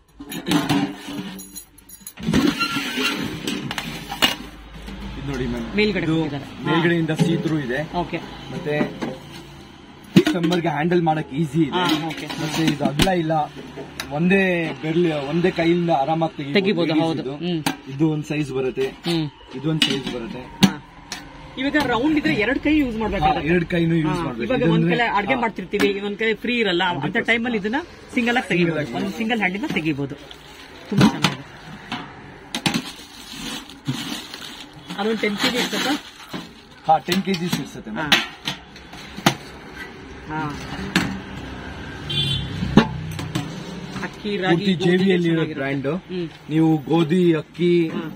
Speaker 1: ನೋಡಿ ಮ್ಯಾಮ್, ಮೇಲ್ಗಡೆಯಿಂದ ಸೀತ್ರು ಇದೆ. ಮತ್ತೆ ಕಸ್ಟಮರ್ಗೆ ಹ್ಯಾಂಡಲ್ ಮಾಡಕ್ ಈಸಿ ಇದೆ. ಮತ್ತೆ ಇದು ಅಗಲ ಇಲ್ಲ, ಒಂದೇ ಬೆರ್ಲಿ ಒಂದೇ ಕೈಯಿಂದ ಆರಾಮಾಗಿ ತೆಗಿಬಹುದು. ಇದು ಒಂದ್ ಸೈಜ್ ಬರುತ್ತೆ, ಇದು ಒಂದ್ ಸೈಜ್ ಬರುತ್ತೆ.
Speaker 2: ಇವಾಗ ರೌಂಡ್ ಇದ್ರೆ ಎರಡ್ ಕೈ ಯೂಸ್ ಮಾಡ್ಬೇಕಾಗುತ್ತೆ.
Speaker 1: ಎರಡ್ ಕೈನು ಯೂಸ್ ಮಾಡ್ಬೇಕು.
Speaker 2: ಇವಾಗ ಒಂದ್ ಕೈ ಅಡ್ಗೆ ಮಾಡ್ತಿರ್ತೀವಿ, ಒಂದ್ ಕೈ ಫ್ರೀ ಇರಲ್ಲ, ಅಂತ ಟೈಮಲ್ಲಿ ಇದನ್ನ ಸಿಂಗಲ್ ಆಗಿ ತೆಗಿಬಹುದು. ಒಂದ್ ಸಿಂಗಲ್ ಹ್ಯಾಂಡ್ ಇಂದ ತೆಗಿಬಹುದು. ತುಂಬಾ ಚೆನ್ನಾಗಿದೆ. ಅದೊಂದು ಟೆನ್ ಕೆಜಿ ಇರ್ತದ?
Speaker 1: ಹಾ, ಟೆನ್ ಕೆಜಿಸ್ ಇರ್ತದೆ.
Speaker 2: ಅಕ್ಕಿ ರಾಗಿ
Speaker 1: ಜೆವಿಎಲ್ ಇರೋ ಬ್ರ್ಯಾಂಡ್. ನೀವು ಗೋಧಿ, ಅಕ್ಕಿ,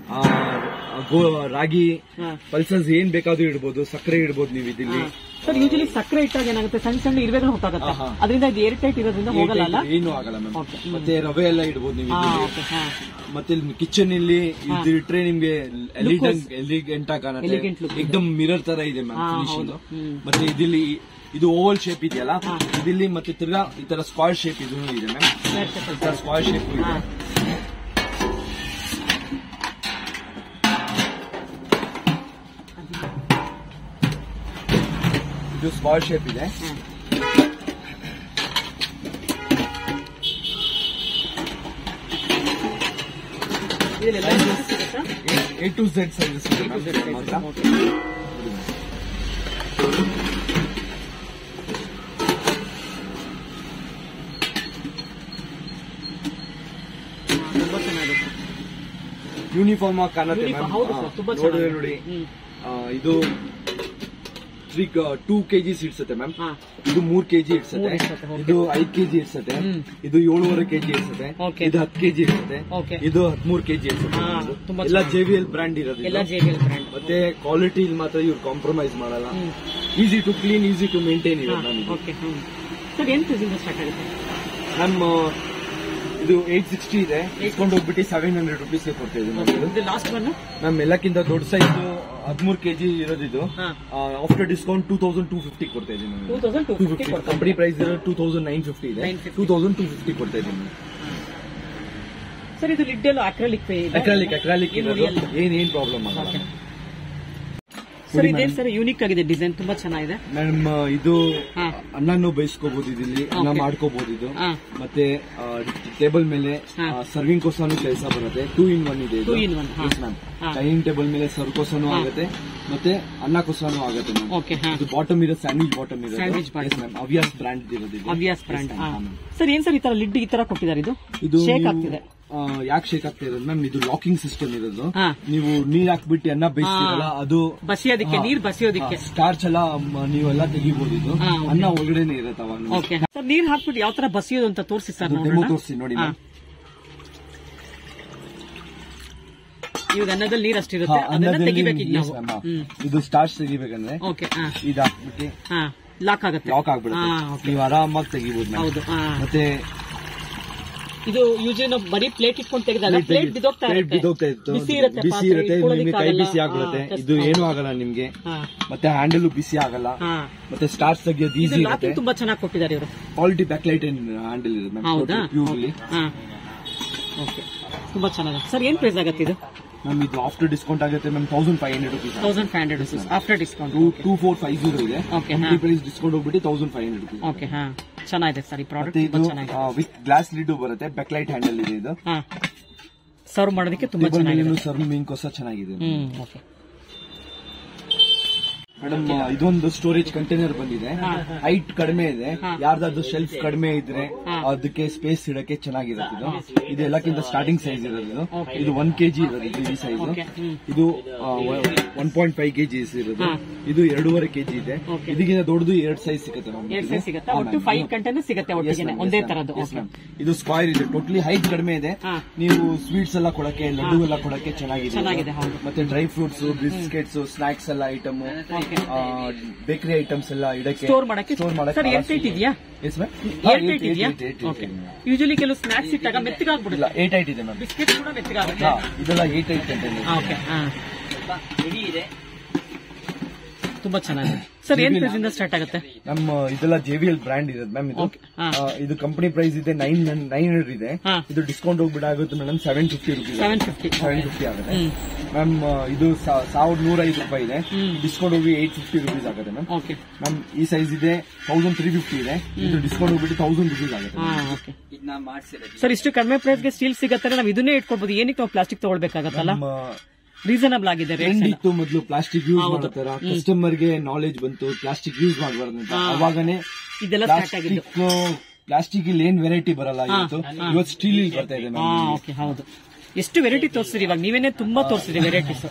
Speaker 1: ರಾಗಿ, ಪಲ್ಸಸ್ ಏನ್ ಬೇಕಾದ್ರೂ ಇಡ್ಬೋದು. ಸಕ್ಕರೆ ಇಡ್ಬೋದು ನೀವು ಇದಿಲ್ಲಿ.
Speaker 2: ಸರ್ ಯೂಶಲಿ ಸಕ್ಕರೆ ಇಟ್ಟಾಗ ಏನಾಗುತ್ತೆ, ಸಣ್ಣ ಸಣ್ಣ ಇರುವೆಗಳು ಹೋಗುತ್ತೆ. ಅದರಿಂದ ಇದು ಏರ್ ಟೈಟ್ ಇರೋದ್ರಿಂದ ಹೋಗಲ್ಲ, ಏನು ಆಗಲ್ಲ ಮ್ಯಾಮ್.
Speaker 1: ಮತ್ತೆ ರವೆ ಎಲ್ಲ ಇಡ್ಬೋದು ನೀವು. ಮತ್ತೆ ಕಿಚನ್ ಇಲ್ಲಿ ಇದು ಇಟ್ರೆ ನಿಮ್ಗೆ ಎಲಿಗೆಂಟ್ ಆಗಿ ಕಾಣುತ್ತೆ. ಏಕ್ದಮ್ ಮಿರರ್ ತರ ಇದೆ ಮ್ಯಾಮ್ ಫಿನಿಶಿಂಗ್. ಮತ್ತೆ ಇದಿಲ್ಲಿ ಇದು ಓವಲ್ ಶೇಪ್ ಇದೆಯಲ್ಲ, ಇದಿಲ್ಲಿ ಮತ್ತೆ ತಿರ್ಗಾ ಈ ತರ ಸ್ಕ್ವಾರ್ ಶೇಪ್ ಇದು ಇದೆ ಮ್ಯಾಮ್. ಸ್ಕ್ವಾರ್ ಶೇಪ್ ಇದೆ. ಇದು ಸ್ಕ್ವಾರ್ ಶೇಪ್ ಇದೆ. ಎ ಟು ಝೆಡ್ ಸರ್ವಿಸ್ ಮಾತ್ರ. ಯೂನಿಫಾರ್ಮ್ ಆಗಿ ಕಾಣುತ್ತೆ ಮ್ಯಾಮ್. ನೋಡಿ, ಇದು ತ್ರೀ ಟೂ ಕೆಜಿಸ್ ಇಡ್ಸತ್ತೆ ಮ್ಯಾಮ್. ಇದು ಮೂರ್ ಕೆಜಿ ಇಡ್ಸತ್ತೆ. ಇದು ಐದ್ ಕೆಜಿ ಇಡ್ಸತ್ತೆ. ಇದು ಏಳುವರೆ ಕೆಜಿ ಇಡ್ಸತ್ತೆ. ಇದು ಹತ್ತು ಕೆಜಿ ಇಡ್ಸತ್ತೆ. ಇದು ಹದಿಮೂರು ಕೆಜಿ ಇಡ್ಸತ್ತೆ. ಎಲ್ಲ ಜೆವಿಎಲ್ ಬ್ರ್ಯಾಂಡ್ ಇರೋದು. ಮತ್ತೆ ಕ್ವಾಲಿಟಿ ಮಾತ್ರ ಇವ್ರು ಕಾಂಪ್ರಮೈಸ್ ಮಾಡಲ್ಲ. Easy to clean, easy to maintain ಇರೋದು ಮ್ಯಾಮ್. ಇದು ಏಟ್ ಸಿಕ್ಸ್ಟಿ ಇದೆ. ಇಸ್ಕೊಂಡು ಹೋಗ್ಬಿಟ್ಟು ಸೆವೆನ್ ಹಂಡ್ರೆಡ್ ರುಪೀಸ್ ಕೊಡ್ತಾ ಇದ್ದೀವಿ ಮ್ಯಾಮ್. ಎಲ್ಲಕ್ಕಿಂತ ದೊಡ್ಡ ಸೈಜ್ ಹದಿಮೂರು ಕೆಜಿ ಇರೋದಿದು. After discount two thousand two fifty ಕೊಡ್ತಾ ಇದ್ದೀನಿ. ಕಂಪನಿ ಪ್ರೈಸ್ ಇರೋ ಟೂ ತೌಸಂಡ್ ನೈನ್ ಫಿಫ್ಟಿ ಇದೆ. ಟೂ ತೌಸಂಡ್ ಟೂ ಫಿಫ್ಟಿ ಕೊಡ್ತಾ ಇದ್ದೀನಿ.
Speaker 2: ಸರ್ ಇದು ಲಿಡ್ ಎಲ್ಲ ಅಕ್ರಾಲಿಕ್
Speaker 1: ಅಕ್ರಾಲಿಕ್ ಅಕ್ರಾಲಿಕ್ ಏನ್ ಏನ್ ಪ್ರಾಬ್ಲಮ್ ಆಗಲ್ಲ.
Speaker 2: ಸರ್ ಇದೇ ಸರ್ ಯೂನಿಕ್ ಆಗಿದೆ ಡಿಸೈನ್, ತುಂಬಾ ಚೆನ್ನಾಗಿದೆ
Speaker 1: ಮೇಡಮ್. ಇದು ಅನ್ನನೂ ಬೇಯಿಸ್ಕೋಬಹುದು, ಇದಿಲ್ಲಿ ಅನ್ನ ಮಾಡ್ಕೋಬಹುದು ಇದು. ಮತ್ತೆ ಟೇಬಲ್ ಮೇಲೆ ಸರ್ವಿಂಗ್ ಕೋಸಾನು ಕೆಲಸ ಬರುತ್ತೆ. ಟೂ ಇನ್ ಒನ್ ಇದೆ ಇದು ಮ್ಯಾಮ್. ಡೈನಿಂಗ್ ಟೇಬಲ್ ಮೇಲೆ ಸರ್ವ್ ಕೋಸಾನು ಆಗುತ್ತೆ, ಮತ್ತೆ ಅನ್ನ ಕೋಸಾನು ಆಗುತ್ತೆ ಮ್ಯಾಮ್. ಇದು ಬಾಟಮ್ ಇರೋ ಸ್ಯಾಂಡ್ವಿಚ್ ಬಾಟಮ್ ಇರೋದು ಮ್ಯಾಮ್. ಅವಿಯಾಸ್ ಬ್ರ್ಯಾಂಡ್ ಇರೋದು.
Speaker 2: ಅವಿಯಾಸ್ ಬ್ರ್ಯಾಂಡ್. ಸರ್ ಏನ್ ಸರ್ ಈ ತರ ಲಿಡ್ ಈ ತರ ಕೊಟ್ಟಿದ್ದಾರೆ? ಇದು
Speaker 1: ಇದು
Speaker 2: ಶೇಕ್ ಆಗ್ತಿದೆ.
Speaker 1: ಯಾಕೆ ಶೇಕ್ ಆಗ್ತಾ ಇರೋದು ಮ್ಯಾಮ್? ಇದು ಲಾಕಿಂಗ್ ಸಿಸ್ಟಮ್ ಇರೋದು. ನೀವು ನೀರ್ ಹಾಕ್ಬಿಟ್ಟು ಅನ್ನ ಬೇಯಿಸ್ತೀರಲ್ಲ, ಅದು
Speaker 2: ಬಸಿಯೋದಕ್ಕೆ, ನೀರ್ ಬಸಿಯೋದಕ್ಕೆ
Speaker 1: ಸ್ಟಾರ್ಚ್ ಎಲ್ಲ ನೀವೆಲ್ಲ ತೆಗಿಬಹುದು. ಇದು ಅನ್ನ ಒಳಗಡೆನೆ ಇರುತ್ತೆ ಅವಾಗ.
Speaker 2: ಸರ್ ನೀರ್ ಹಾಕ್ಬಿಟ್ಟು ಯಾವ ತರ ಬಸಿಯೋದು ಅಂತ ತೋರಿಸಿ ಸರ್.
Speaker 1: ಡೆಮೋ ತೋರಿಸಿ ನೋಡಿ.
Speaker 2: ಇವಾಗ ಅನ್ನದಲ್ಲಿ ನೀರ್ ಅಷ್ಟಿರುತ್ತೆ, ಅದನ್ನ ತೆಗಿಬೇಕು.
Speaker 1: ಇದು ಸ್ಟಾರ್ಚ್ ತೆಗಿಬೇಕಂದ್ರೆ ಇದು ಹಾಕ್ಬಿಟ್ಟು
Speaker 2: ಲಾಕ್ ಆಗುತ್ತೆ,
Speaker 1: ಲಾಕ್ ಆಗ್ಬಿಡುತ್ತೆ. ನೀವು ಆರಾಮಾಗಿ ತೆಗಿಬಹುದು.
Speaker 2: ಹೌದು.
Speaker 1: ಮತ್ತೆ
Speaker 2: ಇದು ಯೂಶಲಿ ನಾವು ಬರೀ ಪ್ಲೇಟ್ ಇಟ್ಕೊಂಡು ತೆಗೆದಾಗ ಪ್ಲೇಟ್ ಬಿದೋಗ್ತಾ
Speaker 1: ಇರುತ್ತೆ, ಬಿಸಿ ಇರುತ್ತೆ, ನಿಮ್ಗೆ ಕೈ ಬಿಸಿ ಆಗ್ಬಿಡುತ್ತೆ. ಇದು ಏನೂ ಆಗಲ್ಲ ನಿಮ್ಗೆ. ಮತ್ತೆ ಹ್ಯಾಂಡಲ್ ಬಿಸಿ ಆಗಲ್ಲ. ಮತ್ತೆ ಸ್ಟಾರ್ಚ್ ತೆಗಿಯೋದು ಈಸಿ ಇರುತ್ತೆ.
Speaker 2: ತುಂಬಾ ಚೆನ್ನಾಗಿ ಕೊಟ್ಟಿದ್ದಾರೆ ಇವರು.
Speaker 1: ಕ್ವಾಲಿಟಿ ಬ್ಯಾಕ್ ಲೈಟ್ ಹ್ಯಾಂಡಲ್ ಇದೆ.
Speaker 2: ಹೌದಾ? ತುಂಬಾ ಚೆನ್ನಾಗಿದೆ ಸರ್. ಏನ್ ಪ್ರೈಸ್ ಆಗುತ್ತೆ ಇದು
Speaker 1: ಮ್ಯಾಮ್? ಇದು ಆಫ್ಟರ್ ಡಿಸ್ಕೌಂಟ್ ಆಗುತ್ತೆ ma'am. Thousand five hundred rupees.
Speaker 2: Thousand five hundred rupees after discount.
Speaker 1: Two four five zero ಇದೆ. ಪ್ರೈಸ್ ಡಿಸ್ಕೌಂಟ್ ಹೋಗ್ಬಿಟ್ಟು thousand five hundred rupees.
Speaker 2: Okay, ಹಾ, ಚೆನ್ನಾಗಿದೆ ಸರ್ ಈ ಪ್ರಾಡಕ್ಟ್.
Speaker 1: ಇದು ವಿತ್ ಗ್ಲಾಸ್ ಲಿಡ್ ಬರುತ್ತೆ, ಬ್ಯಾಕ್ ಲೈಟ್ ಹ್ಯಾಂಡಲ್ ಇದೆ. ಇದು
Speaker 2: ಸರ್ವ್ ಮಾಡೋದಕ್ಕೆ ತುಂಬಾ ಚೆನ್ನಾಗಿದೆ.
Speaker 1: ಸರ್ವಿಂಗ್ ಕೋಸ ಚೆನ್ನಾಗಿದೆ. ಮೇಡಮ್ ಇದೊಂದು ಸ್ಟೋರೇಜ್ ಕಂಟೈನರ್ ಬಂದಿದೆ, ಹೈಟ್ ಕಡಿಮೆ ಇದೆ, ಯಾರ್ದಾದ್ರು ಶೆಲ್ಫ್ ಕಡಿಮೆ ಇದ್ರೆ ಅದಕ್ಕೆ ಸ್ಪೇಸ್ ಇಡಕ್ಕೆ ಚೆನ್ನಾಗಿರುತ್ತೆ ಇದು. ಇದು ಎಲ್ಲಕ್ಕಿಂತ ಸ್ಟಾರ್ಟಿಂಗ್ ಸೈಜ್ ಇರೋದು ಇದು. ಇದು ಒನ್ ಕೆಜಿ ಇರೋದು ಈ ಸೈಜ್. ಇದು ಒನ್ ಪಾಯಿಂಟ್ ಫೈವ್ ಕೆಜಿ ಇರೋದು. ಇದು ಎರಡೂವರೆ ಕೆಜಿ ಇದೆ. ಇದಕ್ಕಿಂತ ದೊಡ್ಡದು ಎರಡ್ ಸೈಜ್ ಸಿಗುತ್ತೆ
Speaker 2: ಒಂದೇ ತರದ್ದು.
Speaker 1: ಇದು ಸ್ಕ್ವೈರ್ ಇದೆ, ಟೋಟಲಿ ಹೈಟ್ ಕಡಿಮೆ ಇದೆ. ನೀವು ಸ್ವೀಟ್ಸ್ ಎಲ್ಲ ಕೊಡಕ್ಕೆ, ಲಡ್ಡು ಎಲ್ಲ ಕೊಡಕ್ಕೆ ಚೆನ್ನಾಗಿದೆ. ಮತ್ತೆ ಡ್ರೈ ಫ್ರೂಟ್ಸ್, ಬಿಸ್ಕೆಟ್ಸ್, ಸ್ನಾಕ್ಸ್ ಎಲ್ಲ ಐಟಮ್, ಬೇಕರಿ ಐಟಮ್ಸ್ ಎಲ್ಲ ಇಡಕ್ಕೆ
Speaker 2: ಸ್ಟೋರ್ ಮಾಡಕ್ಕೆ ಇದೆಯಾ? ಯೂಶಲಿ ಕೆಲವು ಸ್ನಾಕ್ಸ್ ಇಟ್ಟಾಗ ಮೆತ್ತಗಾಗ್ಬಿಡಿಲ್ಲ.
Speaker 1: ಏಟ್ ಐಟ್ ಇದೆ ಮ್ಯಾಮ್.
Speaker 2: ಬಿಸ್ಕೆಟ್ ಕೂಡ ಮೆತ್ತಗಾಗುತ್ತೆ.
Speaker 1: ಇದೆಲ್ಲ ಏಟ್ ಐಟ್ ಕಂಟೈನರ್.
Speaker 2: ತುಂಬಾ ಚೆನ್ನಾಗಿದೆ ಸರ್. ಏನ್ ಪ್ರೈಸ್ ಇಂದ ಸ್ಟಾರ್ಟ್ ಆಗುತ್ತೆ?
Speaker 1: ನಮ್ಮ ಇದೆಲ್ಲ ಜೆವಿಎಲ್ ಬ್ರ್ಯಾಂಡ್ ಇದೆ ಮ್ಯಾಮ್. ಇದು ಇದು ಕಂಪನಿ ಪ್ರೈಸ್ ಇದೆ ನೈನ್ ನೈನ್ ಹಂಡ್ರೆಡ್ ಇದೆ. ಇದು ಡಿಸ್ಕೌಂಟ್ ಹೋಗ್ಬಿಟ್ಟು ಆಗುತ್ತೆ madam seven fifty rupees.
Speaker 2: Seven fifty
Speaker 1: seven fifty ಆಗುತ್ತೆ ಮ್ಯಾಮ್. ಇದು ಸಾವಿರದ ನೂರ ಐದು ರೂಪಾಯಿ ಇದೆ. ಡಿಸ್ಕೌಂಟ್ ಹೋಗಿ ಏಟ್ ಫಿಫ್ಟಿ ರುಪೀಸ್ ಆಗುತ್ತೆ ಮ್ಯಾಮ್. ಮ್ಯಾಮ್ ಈ ಸೈಜ್ ಇದೆ ತೌಸಂಡ್ ತ್ರೀ ಫಿಫ್ಟಿ ಇದೆ. ಇದು ಡಿಸ್ಕೌಂಟ್ ಹೋಗ್ಬಿಟ್ಟು ತೌಸಂಡ್ ರುಪೀಸ್ ಆಗುತ್ತೆ
Speaker 2: ಸರ್. ಇಷ್ಟು ಕಡಿಮೆ ಪ್ರೈಸ್ಗೆ ಸ್ಟೀಲ್ ಸಿಗತ್ತೆ, ನಾವು ಇದನ್ನೇ ಇಟ್ಕೊಳ್ಬಹುದು. ಏನಕ್ಕೆ ನಾವು ಪ್ಲಾಸ್ಟಿಕ್ ತಗೊಳ್ಬೇಕಾಗತ್ತಲ್ಲ? ರೀಸನಬಲ್ ಆಗಿದೆ.
Speaker 1: ಟ್ರೆಂಡ್ ಇತ್ತು ಮೊದಲು ಪ್ಲಾಸ್ಟಿಕ್ ಯೂಸ್ ಮಾಡತಾರ, ಕಸ್ಟಮರ್ ಗೆ ನಾಲೆಜ್ ಬಂತು ಪ್ಲಾಸ್ಟಿಕ್ ಯೂಸ್ ಮಾಡಬಾರ್ದು ಅಂತ. ಅವಾಗನೇ
Speaker 2: ಇದೆಲ್ಲ
Speaker 1: ಪ್ಲಾಸ್ಟಿಕ್ ಪ್ಲಾಸ್ಟಿಕ್ ಇಲ್ಲಿ ಏನ್ ವೆರೈಟಿ ಬರಲ್ಲ, ಇವತ್ತು ಇವತ್ತು ಸ್ಟೀಲ್ ಇಲ್ಲಿ ಬರ್ತಾ ಇದೆ.
Speaker 2: ಹೌದು, ಎಷ್ಟು ವೆರೈಟಿ ತೋರಿಸ್ತೀರಿ ಇವಾಗ ನೀವೇನೆ, ತುಂಬಾ ತೋರಿಸಿದ್ರಿ ವೆರೈಟೀಸ್.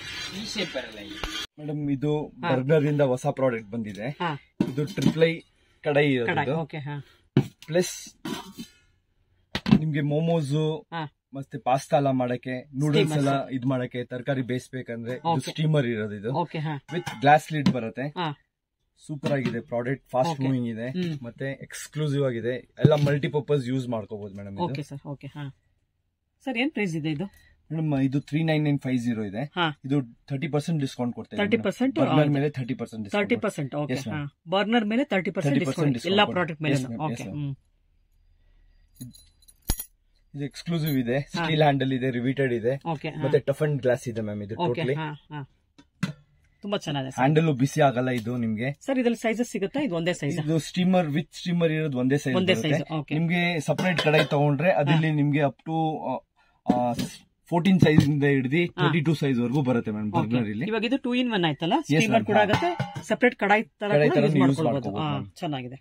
Speaker 1: ಮೇಡಮ್ ಇದು ಬರ್ಗರ್ ಇಂದ ಹೊಸ ಪ್ರಾಡಕ್ಟ್ ಬಂದಿದೆ. ಇದು ಟ್ರಿಪ್ಲೈ ಕಡಾಯಿ ಇರೋದು. ಪ್ಲಸ್ ನಿಮ್ಗೆ ಮೋಮೋಸ್ ಮತ್ತೆ ಪಾಸ್ತಾ ಎಲ್ಲ ಮಾಡಕ್ಕೆ, ನೂಡಲ್ಸ್ ಎಲ್ಲ ಇದ್ ಮಾಡಕ್ಕೆ, ತರಕಾರಿ ಬೇಯಿಸ್ಬೇಕಂದ್ರೆ ಸ್ಟೀಮರ್ ಇರೋದು. ಇದು ವಿತ್ ಗ್ಲಾಸ್ ಲಿಡ್ ಬರುತ್ತೆ. ಸೂಪರ್ ಆಗಿದೆ ಪ್ರಾಡಕ್ಟ್, ಫಾಸ್ಟ್ ಮೂವಿಂಗ್ ಇದೆ, ಮತ್ತೆ ಎಕ್ಸ್ಕ್ಲೂಸಿವ್ ಆಗಿದೆ. ಎಲ್ಲ ಮಲ್ಟಿಪರ್ಪಸ್ ಯೂಸ್ ಮಾಡ್ಕೋಬಹುದು ಮೇಡಮ್.
Speaker 2: ಸರ್ ಏನ್ ಪ್ರೈಸ್ ಇದೆ ಇದು?
Speaker 1: ಮೇಡಮ್ ಇದು three nine nine five zero ಇದೆ. ಇದು ತರ್ಟಿ ಪರ್ಸೆಂಟ್ ಡಿಸ್ಕೌಂಟ್ ಕೊಡ್ತೇವೆ.
Speaker 2: ತರ್ಟಿ ಪರ್ಸೆಂಟ್
Speaker 1: ಬರ್ನರ್ ಮೇಲೆ thirty percent
Speaker 2: thirty percent burner ಮೇಲೆ ತರ್ಟಿ ಪರ್ಸೆಂಟ್ ಡಿಸ್ಕೌಂಟ್ ಎಲ್ಲ ಪ್ರಾಡಕ್ಟ್ ಮೇಲೆ.
Speaker 1: ಇದು ಎಕ್ಸ್ಕ್ಲೂಸಿವ್ ಇದೆ, ಸ್ಟೀಲ್ ಹ್ಯಾಂಡಲ್ ಇದೆ, ರಿವಿಟೆಡ್ ಇದೆ, ಮತ್ತೆ ಟಫ್ ಅಂಡ್ ಗ್ಲಾಸ್ ಇದೆ ಮ್ಯಾಮ್. ಇದು ಟೋಟಲಿ
Speaker 2: ತುಂಬಾ ಚೆನ್ನಾಗಿದೆ.
Speaker 1: ಹ್ಯಾಂಡಲ್ ಬಿಸಿ ಆಗಲ್ಲ ಇದು ನಿಮ್ಗೆ.
Speaker 2: ಸರ್ ಇದ್ರಲ್ಲಿ ಸೈಜಸ್ ಸಿಗುತ್ತಾ? ಇದು ಒಂದೇ ಸೈಜ್.
Speaker 1: ಇದು ಸ್ಟೀಮರ್ ವಿತ್ ಸ್ಟೀಮರ್ ಇರೋದು ಒಂದೇ ಸೈಜ್. ಒಂದೇ ಸೈಜ್. ನಿಮ್ಗೆ ಸಪರೇಟ್ ಕಡಾಯಿ ತಗೊಂಡ್ರೆ ಅದ್ರಲ್ಲಿ ನಿಮ್ಗೆ ಅಪ್ ಟು ಫೋರ್ಟೀನ್ ಸೈಜ್ ಇಂದ ಹಿಡಿದು ಟ್ವೆಂಟಿ ಟೂ ಸೈಜ್ ವರೆಗೂ ಬರುತ್ತೆ ಮ್ಯಾಮ್ ಬರ್ನರ್ ಇಲ್ಲಿ.
Speaker 2: ಇವಾಗ ಇದು ಟೂ ಇನ್ ಒನ್ ಆಯ್ತಲ್ಲ, ಸ್ಟೀಮರ್ ಕೂಡ ಆಗುತ್ತೆ, ಸಪರೇಟ್ ಕಡಾಯಿ ತರ ಯೂಸ್ ಮಾಡ್ಕೋಬಹುದು. ಚೆನ್ನಾಗಿದೆ.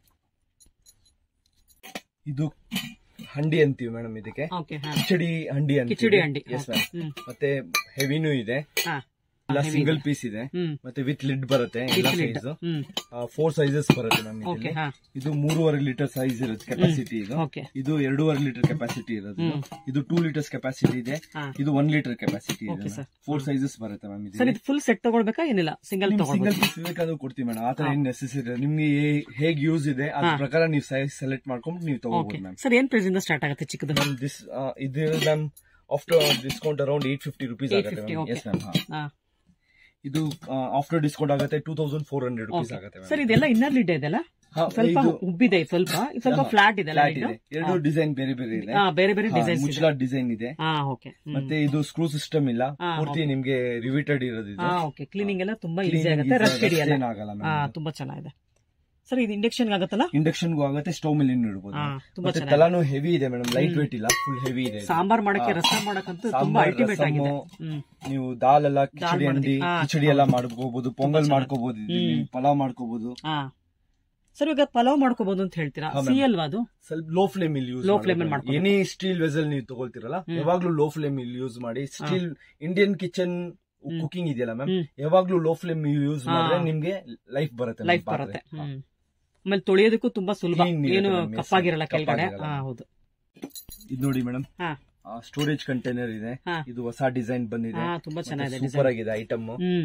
Speaker 1: ಇದು ಹಂಡಿ ಅಂತೀವಿ ಮೇಡಮ್ ಇದಕ್ಕೆ, ಕಿಚಡಿ ಹಂಡಿ ಅಂತ. Yes ma'am. ಮತ್ತೆ ಹೆವಿನೂ ಇದೆ, ಎಲ್ಲ ಸಿಂಗಲ್ ಪೀಸ್ ಇದೆ, ಮತ್ತೆ ವಿತ್ ಲಿಡ್ ಬರುತ್ತೆ. ಎಲ್ಲ ಸೈಜ್ ಫೋರ್ ಸೈಜಸ್ ಬರುತ್ತೆ ಮ್ಯಾಮ್ ಇದರಲ್ಲಿ. ಇದು ಮೂರುವರೆ ಲೀಟರ್ ಸೈಜ್ ಇರುತ್ತೆ ಕೆಪಾಸಿಟಿ. ಇದು ಇದು ಎರಡೂವರೆ ಲೀಟರ್ ಕೆಪಾಸಿಟಿ ಇರೋದು. ಇದು ಟೂ ಲೀಟರ್ಸ್ ಕೆಪಾಸಿಟಿ ಇದೆ. ಇದು ಒನ್ ಲೀಟರ್ ಕೆಪಾಸಿಟಿ ಇದೆ. ಫೋರ್ ಸೈಜಸ್ ಬರುತ್ತೆ ಮ್ಯಾಮ್ ಇದು.
Speaker 2: ಫುಲ್ ಸೆಟ್ ತಗೊಳ್ಬೇಕಾ ಏನಿಲ್ಲ? ಸಿಂಗಲ್
Speaker 1: ಸಿಂಗಲ್ ಪೀಸ್ ಬೇಕಾದ್ರೂ ಕೊಡ್ತೀವಿ ಮೇಡಮ್. ಆತರ ಏನ್ ನೆಸೆಸರಿ ನಿಮ್ಗೆ ಹೇಗ್ ಯೂಸ್ ಇದೆ ಅದ್ರ ಪ್ರಕಾರ ನೀವು ಸೈಜ್ ಸೆಲೆಕ್ಟ್ ಮಾಡ್ಕೊಂಡು ನೀವು ತಗೋಬಹುದು ಮ್ಯಾಮ್.
Speaker 2: ಸರ್ ಏನ್ ಪ್ರೈಸ್ ಇಂದ ಸ್ಟಾರ್ಟ್ ಆಗುತ್ತೆ ಚಿಕ್ಕದು?
Speaker 1: ದಿಸ್ ಇದು ma'am after discount around eight fifty rupees ಆಗುತ್ತೆ. Yes ma'am. ಇದು ಆಫ್ಟರ್ ಡಿಸ್ಕೌಂಟ್ ಆಗುತ್ತೆ two thousand four hundred rupees ಆಗುತ್ತೆ.
Speaker 2: ಸರ್ ಇದೆಲ್ಲ ಇನ್ನರ್ ಲಿಡ್ ಇದೆಲ್ಲ ಸ್ವಲ್ಪ ಉಬ್ಬಿದೆ, ಸ್ವಲ್ಪ ಸ್ವಲ್ಪ ಫ್ಲಾಟ್ ಇದೆ.
Speaker 1: ಎರಡು ಡಿಸೈನ್ ಬೇರೆ ಬೇರೆ ಇದೆ,
Speaker 2: ಬೇರೆ ಬೇರೆ ಡಿಸೈನ್,
Speaker 1: ಮುಚ್ಚಳ ಡಿಸೈನ್ ಇದೆ. ಮತ್ತೆ ಇದು ಸ್ಕ್ರೂ ಸಿಸ್ಟಮ್ ಇಲ್ಲ, ಪೂರ್ತಿ ನಿಮ್ಗೆ ರಿವಿಟೆಡ್ ಇರೋದು.
Speaker 2: ಕ್ಲೀನಿಂಗ್ ಎಲ್ಲ ತುಂಬಾ ಈಸಿ ಆಗುತ್ತೆ, ರಸ್ಟ್ ಹಿಡಿಯಲ್ಲ. ತುಂಬಾ ಚೆನ್ನಾಗಿದೆ. ಸರ್ ಇದು ಇಂಡಕ್ಷನ್ ಆಗುತ್ತಲ್ಲ?
Speaker 1: ಇಂಡಕ್ಷನ್ ಆಗುತ್ತೆ, ಸ್ಟವ್ ಮೇಲೆ ಇಡಬಹುದು. ಮತ್ತೆ ತಲಾನು ಹೆವಿ ಇದೆ ಮೇಡಮ್, ಲೈಟ್ ವೇಟ್ ಇಲ್ಲ, ಫುಲ್ ಹೆವಿ ಇದೆ.
Speaker 2: ಸಾಂಬಾರ್ ಮಾಡಕ್ಕೆ, ರಸ ಮಾಡಕ್ಕಂತೂ ತುಂಬಾ ಅಲ್ಟಿಮೇಟ್ ಆಗಿದೆ.
Speaker 1: ನೀವು ದಾಲ್ ಎಲ್ಲ, ಕಿಚಡಿ ಅಂಡಿ ಕಿಚಡಿ ಎಲ್ಲ ಮಾಡ್ಕೋಬಹುದು, ಪೊಂಗಲ್ ಮಾಡ್ಕೋಬಹುದು, ಪಲಾವ್ ಮಾಡ್ಕೋಬಹುದು.
Speaker 2: ಸರ್ ಇವಾಗ ಪಲಾವ್ ಮಾಡ್ಕೋಬಹುದು ಅಂತ ಹೇಳ್ತೀರಾ, ಸಿ ಅಲ್ವಾ ಅದು?
Speaker 1: ಸ್ವಲ್ಪ ಲೋ ಫ್ಲೇಮ್ ಇಲ್ಲಿ ಯೂಸ್,
Speaker 2: ಲೋ ಫ್ಲೇಮ್ ಮಾಡ್ಕೊಳ್ಳಿ.
Speaker 1: ಎನಿ ಸ್ಟೀಲ್ ವೆಸಲ್ ನೀವು ತಗೊಳ್ತಿರಲ್ಲ, ಯಾವಾಗ್ಲೂ ಲೋ ಫ್ಲೇಮ್ ಇಲ್ಲಿ ಯೂಸ್ ಮಾಡಿ. ಸ್ಟೀಲ್ ಇಂಡಿಯನ್ ಕಿಚನ್ ಕುಕಿಂಗ್ ಇದೆಯಲ್ಲ ಮ್ಯಾಮ್, ಯಾವಾಗ್ಲೂ ಲೋ ಫ್ಲೇಮ್ ಯೂಸ್ ಮಾಡಿದ್ರೆ ನಿಮ್ಗೆ ಲೈಫ್ ಬರುತ್ತೆ.
Speaker 2: ಲೈಫ್ ಬರುತ್ತೆ. ಆಮೇಲೆ ತೊಳೆಯೋದಕ್ಕೂ ತುಂಬಾ ಸುಲಭ, ಏನು ಕಪ್ಪಾಗಿರಲ್ಲ ಕೆಳಗಡೆ. ಹೌದು.
Speaker 1: ಇದು ನೋಡಿ ಮೇಡಮ್, ಸ್ಟೋರೇಜ್ ಕಂಟೈನರ್ ಇದೆ. ಇದು ಹೊಸ ಡಿಸೈನ್ ಬಂದಿದೆ,
Speaker 2: ತುಂಬಾ ಚೆನ್ನಾಗಿದೆ,
Speaker 1: ಸೂಪರ್ ಆಗಿದೆ ಐಟಮ್.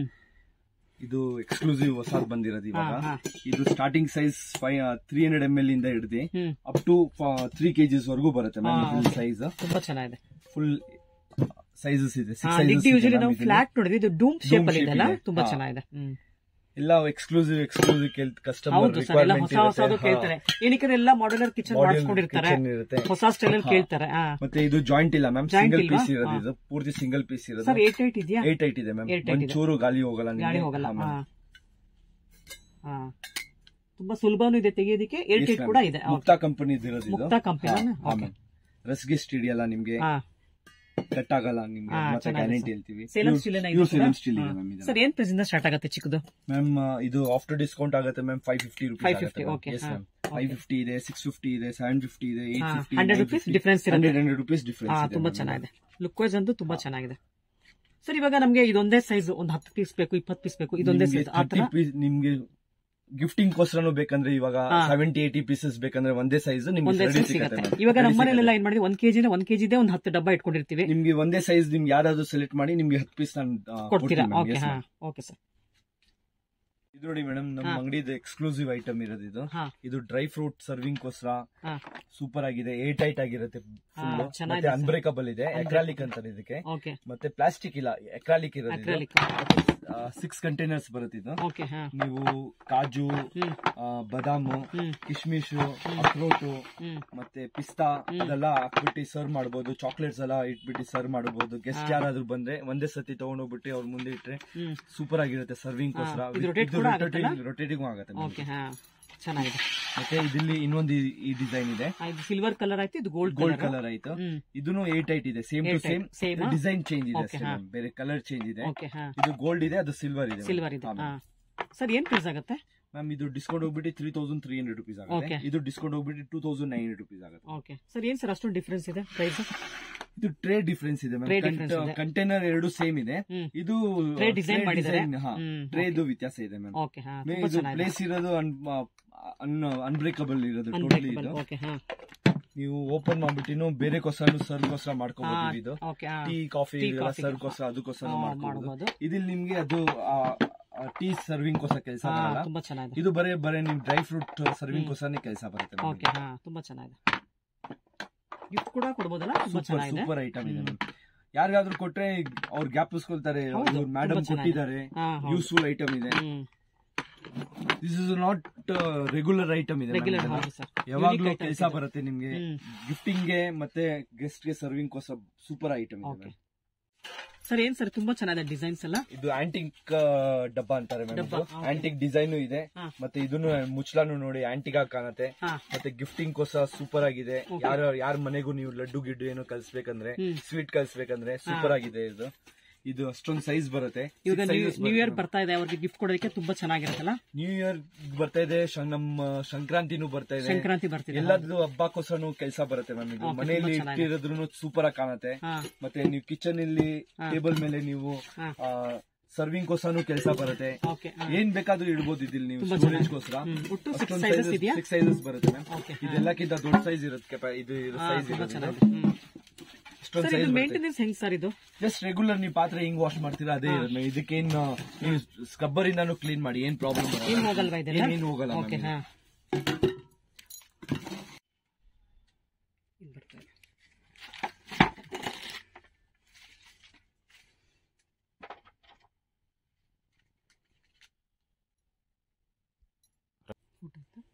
Speaker 1: ಇದು ಎಕ್ಸ್ಕ್ಲೂಸಿವ್ ಹೊಸದ್ ಬಂದಿರೋದು ಇವಾಗ. ಇದು starting size five three hundred M L ಇಂದ ಹಿಡಿದು ಅಪ್ ಟು ತ್ರೀ ಕೆಜಿಸ್ ವರೆಗೂ ಬರುತ್ತೆ ಮ್ಯಾಮ್. ಸೈಜ್ ತುಂಬಾ
Speaker 2: ಚೆನ್ನಾಗಿದೆ,
Speaker 1: ಫುಲ್ ಸೈಜಸ್ ಇದೆ.
Speaker 2: ಫ್ಲಾಟ್ ನೋಡಿದ್ರೆ ಇದು ಡೂಮ್ ಶೇಪ್ ಅಲ್ಲಿ ಇದೆ, ತುಂಬಾ ಚೆನ್ನಾಗಿದೆ.
Speaker 1: ಎಲ್ಲ ಎಕ್ಸ್ಕ್ಲೂಸಿವ್ ಎಕ್ಸ್ಕ್ಲೂಸಿವ್ ಕಸ್ಟಮರ್
Speaker 2: ರಿಕ್ವೈರ್ಮೆಂಟ್ ಕೇಳ್ತಾರೆ. ಏನಕ್ಕೆ ಎಲ್ಲ ಮಾಡ್ಯುಲರ್ ಕಿಚನ್ ಮಾಡಿಸ್ಕೊಂಡಿರ್ತಾರೆ, ಹೊಸ ಸ್ಟೈಲ್ ಅಲ್ಲಿ ಕೇಳ್ತಾರೆ.
Speaker 1: ಮತ್ತೆ ಇದು ಜಾಯಿಂಟ್ ಇಲ್ಲ ಮ್ಯಾಮ್, ಸಿಂಗಲ್ ಪೀಸ್ ಇರೋದು. ಇದು ಪೂರ್ತಿ ಸಿಂಗಲ್ ಪೀಸ್ ಇರೋದು.
Speaker 2: ಸರ್ ಏಟ್ ಏಟ್ ಇದೆಯಾ?
Speaker 1: ಏಟ್ ಏಟ್ ಇದೆ ಮ್ಯಾಮ್, ಒಂಚೂರು ಗಾಳಿ ಹೋಗಲ್ಲ,
Speaker 2: ಗಾಳಿ ಹೋಗಲ್ಲ. ತುಂಬಾ ಸುಲಭನೂ ಇದೆ ತೆಗೆಯೋದಕ್ಕೆ. ಏಟ್ ಏಟ್ ಕೂಡ ಇದೆ.
Speaker 1: ಮುಕ್ತಾ ಕಂಪನಿ ಇರೋದು.
Speaker 2: ಮುಕ್ತಾ ಕಂಪನಿ
Speaker 1: ರಸ್ಗೆ ಸ್ಟೀಡಿಯಲ್ಲ ನಿಮ್ಗೆ ಕಟ್ ಆಗಲ್ಲ ನಿಮ್ಗೆ,
Speaker 2: ಹಾ,
Speaker 1: ಮತ್ತೆ
Speaker 2: ಚೆನ್ನಾಗಿದೆ
Speaker 1: ಗ್ಯಾರಂಟಿ
Speaker 2: sir.
Speaker 1: ಹೇಳ್ತೀವಿ.
Speaker 2: Salem steel
Speaker 1: pure Salem steel ಇದೆ ಮ್ಯಾಮ್.
Speaker 2: ಸರ್ ಏನ್ ಪ್ರೈಸ್ ಇಂದ ಸ್ಟಾರ್ಟ್ ಆಗುತ್ತೆ ಚಿಕ್ಕದು?
Speaker 1: ಮ್ಯಾಮ್ ಇದು ಆಫ್ಟರ್ ಡಿಸ್ಕೌಂಟ್ ಆಗುತ್ತೆ ma'am five fifty rupees
Speaker 2: five
Speaker 1: ಆಗುತ್ತೆ
Speaker 2: fifty
Speaker 1: ma'am.
Speaker 2: Okay.
Speaker 1: Yes ma'am, five fifty ಇದೆ, ಸಿಕ್ಸ್ ಫಿಫ್ಟಿ ಇದೆ, ಸೆವೆನ್ ಫಿಫ್ಟಿ ಇದೆ, eight fifty,
Speaker 2: hundred rupees difference ಇರುತ್ತೆ.
Speaker 1: ಹಂಡ್ರೆಡ್ ಹಂಡ್ರೆಡ್ ರುಪೀಸ್ ಡಿಫ್ರೆನ್ಸ್
Speaker 2: ಹಾ,
Speaker 1: ಇದೆ.
Speaker 2: ತುಂಬಾ ಚೆನ್ನಾಗಿದೆ. ಲುಕ್ ವೈಸ್ ಅಂತೂ ತುಂಬಾ ಚೆನ್ನಾಗಿದೆ ಸರ್. ಇವಾಗ ನಮ್ಗೆ ಇದೊಂದೇ ಸೈಜ್ ಒಂದು ಹತ್ತು ಪೀಸ್ ಬೇಕು, ಇಪ್ಪತ್ತು ಪೀಸ್ ಬೇಕು, ಇದೊಂದೇ ಸೈಜ್ ಆ ತರ
Speaker 1: ನಿಮ್ಗೆ ಗಿಫ್ಟಿಂಗ್ ಕೋಸ್ಕರನು ಬೇಕಂದ್ರೆ ಇವಾಗ ಸೆವೆಂಟಿ ಏಟಿ ಪೀಸಸ್ ಬೇಕಂದ್ರೆ ಒಂದೇ ಸೈಜ್ ನಿಮ್ಗೆ
Speaker 2: ಒಂದೇ
Speaker 1: ready
Speaker 2: ಸೈಜ್
Speaker 1: ಸಿಗುತ್ತೆ
Speaker 2: ಸಿಗುತ್ತೆ.
Speaker 1: madam.
Speaker 2: ಇವಾಗ
Speaker 1: Ready
Speaker 2: ನಮ್ಮ ಮನೇಲೆಲ್ಲ
Speaker 1: ಸಿಗುತ್ತೆ.
Speaker 2: ಏನ್ ಮಾಡಿದ್ವಿ, ಒಂದ್ ಕೆಜಿ ಒಂದ್ ಕೆಜಿ ಇದೆ, ಒಂದ್ ಹತ್ತು ಡಬ್ಬ ಇಟ್ಕೊಂಡಿರ್ತೀವಿ.
Speaker 1: ನಿಮ್ಗೆ ಒಂದೇ ಸೈಜ್ ನಿಮ್ಗೆ ಯಾರಾದ್ರೂ ಸೆಲೆಕ್ಟ್ ಮಾಡಿ ನಿಮ್ಗೆ ಹತ್ತು ಪೀಸ್ ನಾನು ಆ,
Speaker 2: ಕೊಡ್ತೀರಾ?
Speaker 1: ಕೊಡ್ತೀನಿ
Speaker 2: ಓಕೆ
Speaker 1: ma'am. Yes,
Speaker 2: ಹಾ,
Speaker 1: ma'am.
Speaker 2: Okay sir.
Speaker 1: ಇದು ನೋಡಿ ಮೇಡಮ್, ನಮ್ಮ ಅಂಗಡಿದು ಎಕ್ಸ್ಕ್ಲೂಸಿವ್ ಐಟಮ್ ಇರೋದು ಇದು.
Speaker 2: ಹಾ,
Speaker 1: ಇದು ಡ್ರೈ ಫ್ರೂಟ್ ಸರ್ವಿಂಗ್ ಕೋಸ್ಕರ
Speaker 2: ಹಾ,
Speaker 1: ಸೂಪರ್ ಆಗಿದೆ, ಏರ್ ಟೈಟ್ ಆಗಿರುತ್ತೆ
Speaker 2: ಹಾ,
Speaker 1: full.
Speaker 2: ಚೆನ್ನಾಗಿದೆ
Speaker 1: ಮತ್ತೆ
Speaker 2: sir.
Speaker 1: ಅನ್ಬ್ರೇಕಬಲ್ ಇದೆ, ಎಕ್ರಾಲಿಕ್ ಅಂತಾರೆ ಇದಕ್ಕೆ.
Speaker 2: ಓಕೆ.
Speaker 1: ಮತ್ತೆ ಪ್ಲಾಸ್ಟಿಕ್ ಇಲ್ಲ, ಎಕ್ರಾಲಿಕ್ ಇರೋದು.
Speaker 2: ಅಕ್ರಿಲಿಕ್.
Speaker 1: ಸಿಕ್ಸ್ ಕಂಟೈನರ್ಸ್ ಬರುತ್ತೆ ಇದು.
Speaker 2: ಓಕೆ. ಹಾ,
Speaker 1: ನೀವು ಕಾಜು,
Speaker 2: ಹ್ಮ್,
Speaker 1: ಆ, ಬಾದಾಮು,
Speaker 2: ಹ್ಮ್,
Speaker 1: ಕಿಶ್ಮಿಶು, ಅಕ್ರೋಟು,
Speaker 2: ಹ್ಮ್,
Speaker 1: ಮತ್ತೆ ಪಿಸ್ತಾ ಅದೆಲ್ಲ ಹಾಕ್ಬಿಟ್ಟು ಸರ್ವ್ ಮಾಡಬಹುದು. ಚಾಕ್ಲೇಟ್ಸ್ ಎಲ್ಲ ಇಟ್ಬಿಟ್ಟು ಸರ್ವ್ ಮಾಡಬಹುದು. ಗೆಸ್ಟ್ ಯಾರಾದ್ರೂ ಬಂದ್ರೆ ಒಂದೇ ಸತಿ ತಗೊಂಡೋಗ್ಬಿಟ್ಟು ಅವ್ರ ಮುಂದೆ ಇಟ್ರೆ
Speaker 2: ಹ್ಮ್.
Speaker 1: ಸೂಪರ್ ಆಗಿರುತ್ತೆ ಸರ್ವಿಂಗ್ ಕೋಸ್ಕರ.
Speaker 2: ಹಾ, ಇದು rotate ಕೂಡ ಆಗುತ್ತಲ್ಲ?
Speaker 1: ರೊಟೇಟಿಂಗ್ ಆಗುತ್ತೆ madam.
Speaker 2: ಓಕೆ. ಹಾ, ಚೆನ್ನಾಗಿದೆ.
Speaker 1: ಮತ್ತೆ ಇದಿಲ್ಲಿ ಇನ್ನೊಂದು ಈ- ಈ ಡಿಸೈನ್ ಇದೆ.
Speaker 2: ಆ, ಇದು ಸಿಲ್ವರ್ ಕಲರ್ ಆಯ್ತು, ಇದು ಗೋಲ್ಡ್
Speaker 1: ಗೋಲ್ಡ್
Speaker 2: ಕಲರ್.
Speaker 1: ಕಲರ್ ಆಯ್ತು.
Speaker 2: ಹ್ಮ್.
Speaker 1: ಇದನ್ನು ಏಟ್ ಐಟ್ ಇದೆ, same to
Speaker 2: Eight
Speaker 1: same.
Speaker 2: eight, same ಆ?
Speaker 1: ಡಿಸೈನ್ ಚೇಂಜ್ ಇದೆ
Speaker 2: Okay,
Speaker 1: ಅಷ್ಟೇ
Speaker 2: ಹಾ.
Speaker 1: ma'am. ಬೇರೆ ಕಲರ್ ಚೇಂಜ್ ಇದೆ.
Speaker 2: ಓಕೆ. ಹಾ,
Speaker 1: ಇದು ಗೋಲ್ಡ್ ಇದೆ, ಅದು ಸಿಲ್ವರ್ ಇದೆ.
Speaker 2: ಸಿಲ್ವರ್ ಇದೆ. ಹಾ, ಸರ್ ಏನ್ ಪ್ರೈಸ್ ಆಗುತ್ತೆ?
Speaker 1: ಮ್ಯಾಮ್ ಇದು ಡಿಸ್ಕೌಂಟ್ ಹೋಗ್ಬಿಟ್ಟು three thousand three hundred rupees ಆಗುತ್ತೆ.
Speaker 2: Okay.
Speaker 1: ಇದು ಡಿಸ್ಕೌಂಟ್ ಹೋಗ್ಬಿಟ್ಟು two thousand nine hundred rupees ಆಗುತ್ತೆ.
Speaker 2: ಓಕೆ ಸರ್, ಏನ್ ಸರ್ ಅಷ್ಟೊಂದು ಡಿಫ್ರೆನ್ಸ್ ಇದೆ ಪ್ರೈಸ್?
Speaker 1: ಇದು ಟ್ರೇ ಡಿಫ್ರೆನ್ಸ್ ಇದೆ
Speaker 2: Tray difference ಇದೆ.
Speaker 1: ಕಂಟೈನರ್ ಎರಡು ಸೇಮ್ ಇದೆ.
Speaker 2: ಹ್ಮ್.
Speaker 1: ಇದು
Speaker 2: Tray design ಮಾಡಿದ್ದಾರೆ. ಹ್ಮ್,
Speaker 1: ಟ್ರೇದು ವ್ಯತ್ಯಾಸ ಇದೆ ಮ್ಯಾಮ್.
Speaker 2: ಓಕೆ. ಹಾ,
Speaker 1: ಮೇ-
Speaker 2: ತುಂಬಾ
Speaker 1: ಇದು
Speaker 2: ಚೆನ್ನಾಗಿದೆ.
Speaker 1: ಪ್ಲೇಸ್ ಇರೋದು ಅನ್ಬ್ರೇಕಬಲ್ ಇರೋದು ಟೋಟಲಿ
Speaker 2: ಅನ್ಬ್ರೇಕಬಲ್.
Speaker 1: ಇದು.
Speaker 2: ಓಕೆ. ಹಾ,
Speaker 1: ನೀವು ಓಪನ್ ಮಾಡ್ಬಿಟ್ಟು ಬೇರೆ ಕೋಸ್ಕರ ಸರ್ವ್ ಕೋಸ್ಕರ ಮಾಡ್ಕೋಬಹುದು. ಇದು
Speaker 2: ಓಕೆ. ಹಾ,
Speaker 1: tea coffee
Speaker 2: Tea, coffee
Speaker 1: serve ಕೋಸ್ಕರ ಅದಕ್ಕೋಸ್ಕರ
Speaker 2: ಹಾ,
Speaker 1: ಮಾಡ್ಕೋಬಹುದು.
Speaker 2: ಮಾಡ್ಬೋದು.
Speaker 1: ಇದಿಲ್ಲಿ ನಿಮ್ಗೆ ಅದು ಟೀ ಸರ್ವಿಂಗ್ ಕೋಸ್ಕರ ಕೆಲಸ
Speaker 2: ಹಾ,
Speaker 1: ಬರಲ್ಲ.
Speaker 2: ತುಂಬಾ ಚೆನ್ನಾಗಿದೆ.
Speaker 1: ಇದು ಬರೇ ಬರೇ ನಿಮ್ ಡ್ರೈ ಫ್ರೂಟ್ ಸರ್ವಿಂಗ್ ಕೋಸ್ಕರನೇ ಕೆಲಸ ಬರುತ್ತೆ.
Speaker 2: ಓಕೆ. ಹಾ, ತುಂಬಾ ಚೆನ್ನಾಗಿದೆ. ಗಿಫ್ಟ್ ಕೂಡ ಕೊಡ್ಬೋದಲ್ಲ? ತುಂಬಾ
Speaker 1: ಸೂಪರ್
Speaker 2: ಚೆನ್ನಾಗಿದೆ.
Speaker 1: ಸೂಪರ್ ಐಟಮ್ ಇದೆ ಮ್ಯಾಮ್. ಯಾರಿಗಾದ್ರೂ ಕೊಟ್ರೆ ಅವ್ರು ಗ್ಯಾಪಿಸ್ಕೊಳ್ತಾರೆ,
Speaker 2: ಹೌದು,
Speaker 1: ಇವ್ರು ಮೇಡಮ್
Speaker 2: ತುಂಬಾ ಚೆನ್ನಾಗಿದೆ.
Speaker 1: ಕೊಟ್ಟಿದ್ದಾರೆ,
Speaker 2: ಹಾ, ಹೌದು.
Speaker 1: ಯೂಸ್ಫುಲ್ ಐಟಮ್ ಇದೆ.
Speaker 2: Hmm,
Speaker 1: this is not regular item ಇದೆ.
Speaker 2: ರೆಗ್ಯುಲರ್. ಹೌದು ಸರ್.
Speaker 1: ಯಾವಾಗ್ಲೂ ಕೆಲಸ ಬರುತ್ತೆ ನಿಮ್ಗೆ.
Speaker 2: ಹ್ಮ್.
Speaker 1: ಗಿಫ್ಟಿಂಗ್ ಗೆ ಮತ್ತೆ ಗೆಸ್ಟ್ ಗೆ ಸರ್ವಿಂಗ್ ಕೋಸ್ಕರ ಸೂಪರ್ ಐಟಮ್ ಇದೆ
Speaker 2: ಓಕೆ
Speaker 1: ma'am.
Speaker 2: ಸರ್, ಏನ್ ಸರ್ ತುಂಬಾ ಚೆನ್ನಾಗಿದೆ ಡಿಸೈನ್ಸ್ ಎಲ್ಲ?
Speaker 1: ಇದು ಆಂಟಿಕ್ ಡಬ್ಬ ಅಂತಾರೆ
Speaker 2: ಡಬ್ಬ,
Speaker 1: ಮೇಡಮ್.
Speaker 2: okay.
Speaker 1: ಆಂಟಿಕ್ ಡಿಸೈನ್ ಇದೆ.
Speaker 2: ಹಾ.
Speaker 1: ಮತ್ತೆ ಇದನ್ನು ಮುಚ್ಚಲಾನು ನೋಡಿ ಆಂಟಿಕ್ ಆಗಿ ಕಾಣುತ್ತೆ.
Speaker 2: ಹಾ,
Speaker 1: ಮತ್ತೆ ಗಿಫ್ಟಿಂಗ್ ಕೋಸ್ಕರ ಸೂಪರ್ ಆಗಿದೆ.
Speaker 2: Okay.
Speaker 1: ಯಾರ ಯಾರ ಮನೆಗೂ ನೀವು ಲಡ್ಡು ಗಿಡ್ಡು ಏನೋ ಕಲ್ಸ್ಬೇಕಂದ್ರೆ,
Speaker 2: ಹ್ಮ್.
Speaker 1: ಸ್ವೀಟ್ ಕಲ್ಸ್ಬೇಕಂದ್ರೆ ಸೂಪರ್ ಆಗಿದೆ ಇದು. ಇದು ಅಷ್ಟೊಂದು ಸೈಜ್ ಬರುತ್ತೆ.
Speaker 2: ಇವಾಗ
Speaker 1: Six sizes
Speaker 2: ನ್ಯೂ ಇಯರ್
Speaker 1: ಬರುತ್ತೆ.
Speaker 2: ಬರ್ತಾ ಇದೆ, ಅವ್ರಿಗೆ ಗಿಫ್ಟ್ ಕೊಡೋದಕ್ಕೆ ತುಂಬಾ ಚೆನ್ನಾಗಿರುತ್ತಲ್ಲ?
Speaker 1: ನ್ಯೂ ಇಯರ್ ಬರ್ತಾ ಇದೆ, ಶ- ನಮ್ಮ ಸಂಕ್ರಾಂತಿನೂ ಬರ್ತಾ ಇದೆ.
Speaker 2: ಸಂಕ್ರಾಂತಿ ಬರ್ತಿದೆ.
Speaker 1: ಎಲ್ಲದೂ ಹಬ್ಬಕ್ಕೋಸ್ಕರನು ಕೆಲಸ ಬರುತ್ತೆ ಮ್ಯಾಮ್. ಇದು
Speaker 2: Okay,
Speaker 1: ಮನೆಯಲ್ಲಿ
Speaker 2: ತುಂಬಾ ಚೆನ್ನಾಗಿದೆ.
Speaker 1: ಇಟ್ಟಿರೋದ್ರೂ ಸೂಪರ್ ಆಗಿ ಕಾಣುತ್ತೆ.
Speaker 2: ಹಾ,
Speaker 1: ಮತ್ತೆ ನೀವು ಕಿಚನ್ ಇಲ್ಲಿ
Speaker 2: ಹಾ.
Speaker 1: ಟೇಬಲ್ ಮೇಲೆ ನೀವು
Speaker 2: ಹಾ.
Speaker 1: ಸರ್ವಿಂಗ್ ಕೋಸ್ಕರನು ಕೆಲಸ ಬರುತ್ತೆ.
Speaker 2: ಓಕೆ. ಹಾ,
Speaker 1: ಏನ್ ಬೇಕಾದ್ರೂ ಇಡ್ಬೋದು ಇದಿಲ್ಲಿ ನೀವು
Speaker 2: ತುಂಬಾ
Speaker 1: ಸ್ಟೋರೇಜ್
Speaker 2: ಚೆನ್ನಾಗಿದೆ.
Speaker 1: ಗೋಸ್ಕರ.
Speaker 2: ಹ್ಮ್. ಒಟ್ಟು six sizes ಇದೆಯಾ?
Speaker 1: ಸಿಕ್ಸ್ ಸೈಜಸ್ ಬರುತ್ತೆ ಮ್ಯಾಮ್.
Speaker 2: ಓಕೆ. ಹಾ.
Speaker 1: ಇದೆಲ್ಲಕ್ಕಿಂತ ದೊಡ್ಡ ಸೈಜ್ ಇರುತ್ತೆ ಕೆಪ- ಇದು
Speaker 2: ಹಾ,
Speaker 1: ಸೈಜ್
Speaker 2: ತುಂಬಾ
Speaker 1: ಇರೋದು.
Speaker 2: ಚೆನ್ನಾಗಿದೆ. ಹ್ಮ್.
Speaker 1: ಇಷ್ಟೊಂದು
Speaker 2: ಸರ್, ಇದು
Speaker 1: ಸೈಜ್ ಬರುತ್ತೆ.
Speaker 2: ಮೇಂಟೆನೆನ್ಸ್ ಹೆಂಗ್ ಸರ್ ಇದು?
Speaker 1: ಜಸ್ಟ್ ರೆಗ್ಯುಲರ್ ನೀವು ಪಾತ್ರೆ ಹಿಂಗ್ ವಾಶ್ ಮಾಡ್ತೀರಾ ಅದೇ ಇರುತ್ತೆ. ಇದಕ್ಕೇನ್ ನೀವು ಸ್ಕ್ರಬ್ಬರ್ ಇಂದಾನು ಕ್ಲೀನ್ ಮಾಡಿ ಏನ್ ಪ್ರಾಬ್ಲಮ್
Speaker 2: ಏನ್ ಹೋಗಲ್ವಾ ಇದೆಲ್ಲ?
Speaker 1: ಏನು ಹೋಗಲ್ಲ
Speaker 2: ಓಕೆ.
Speaker 1: ma'am.
Speaker 2: ಹಾ, ಇಲ್ಲಿ ಬರ್ತಾ ಇದೆ. ಊಟ ಆಯ್ತಾ?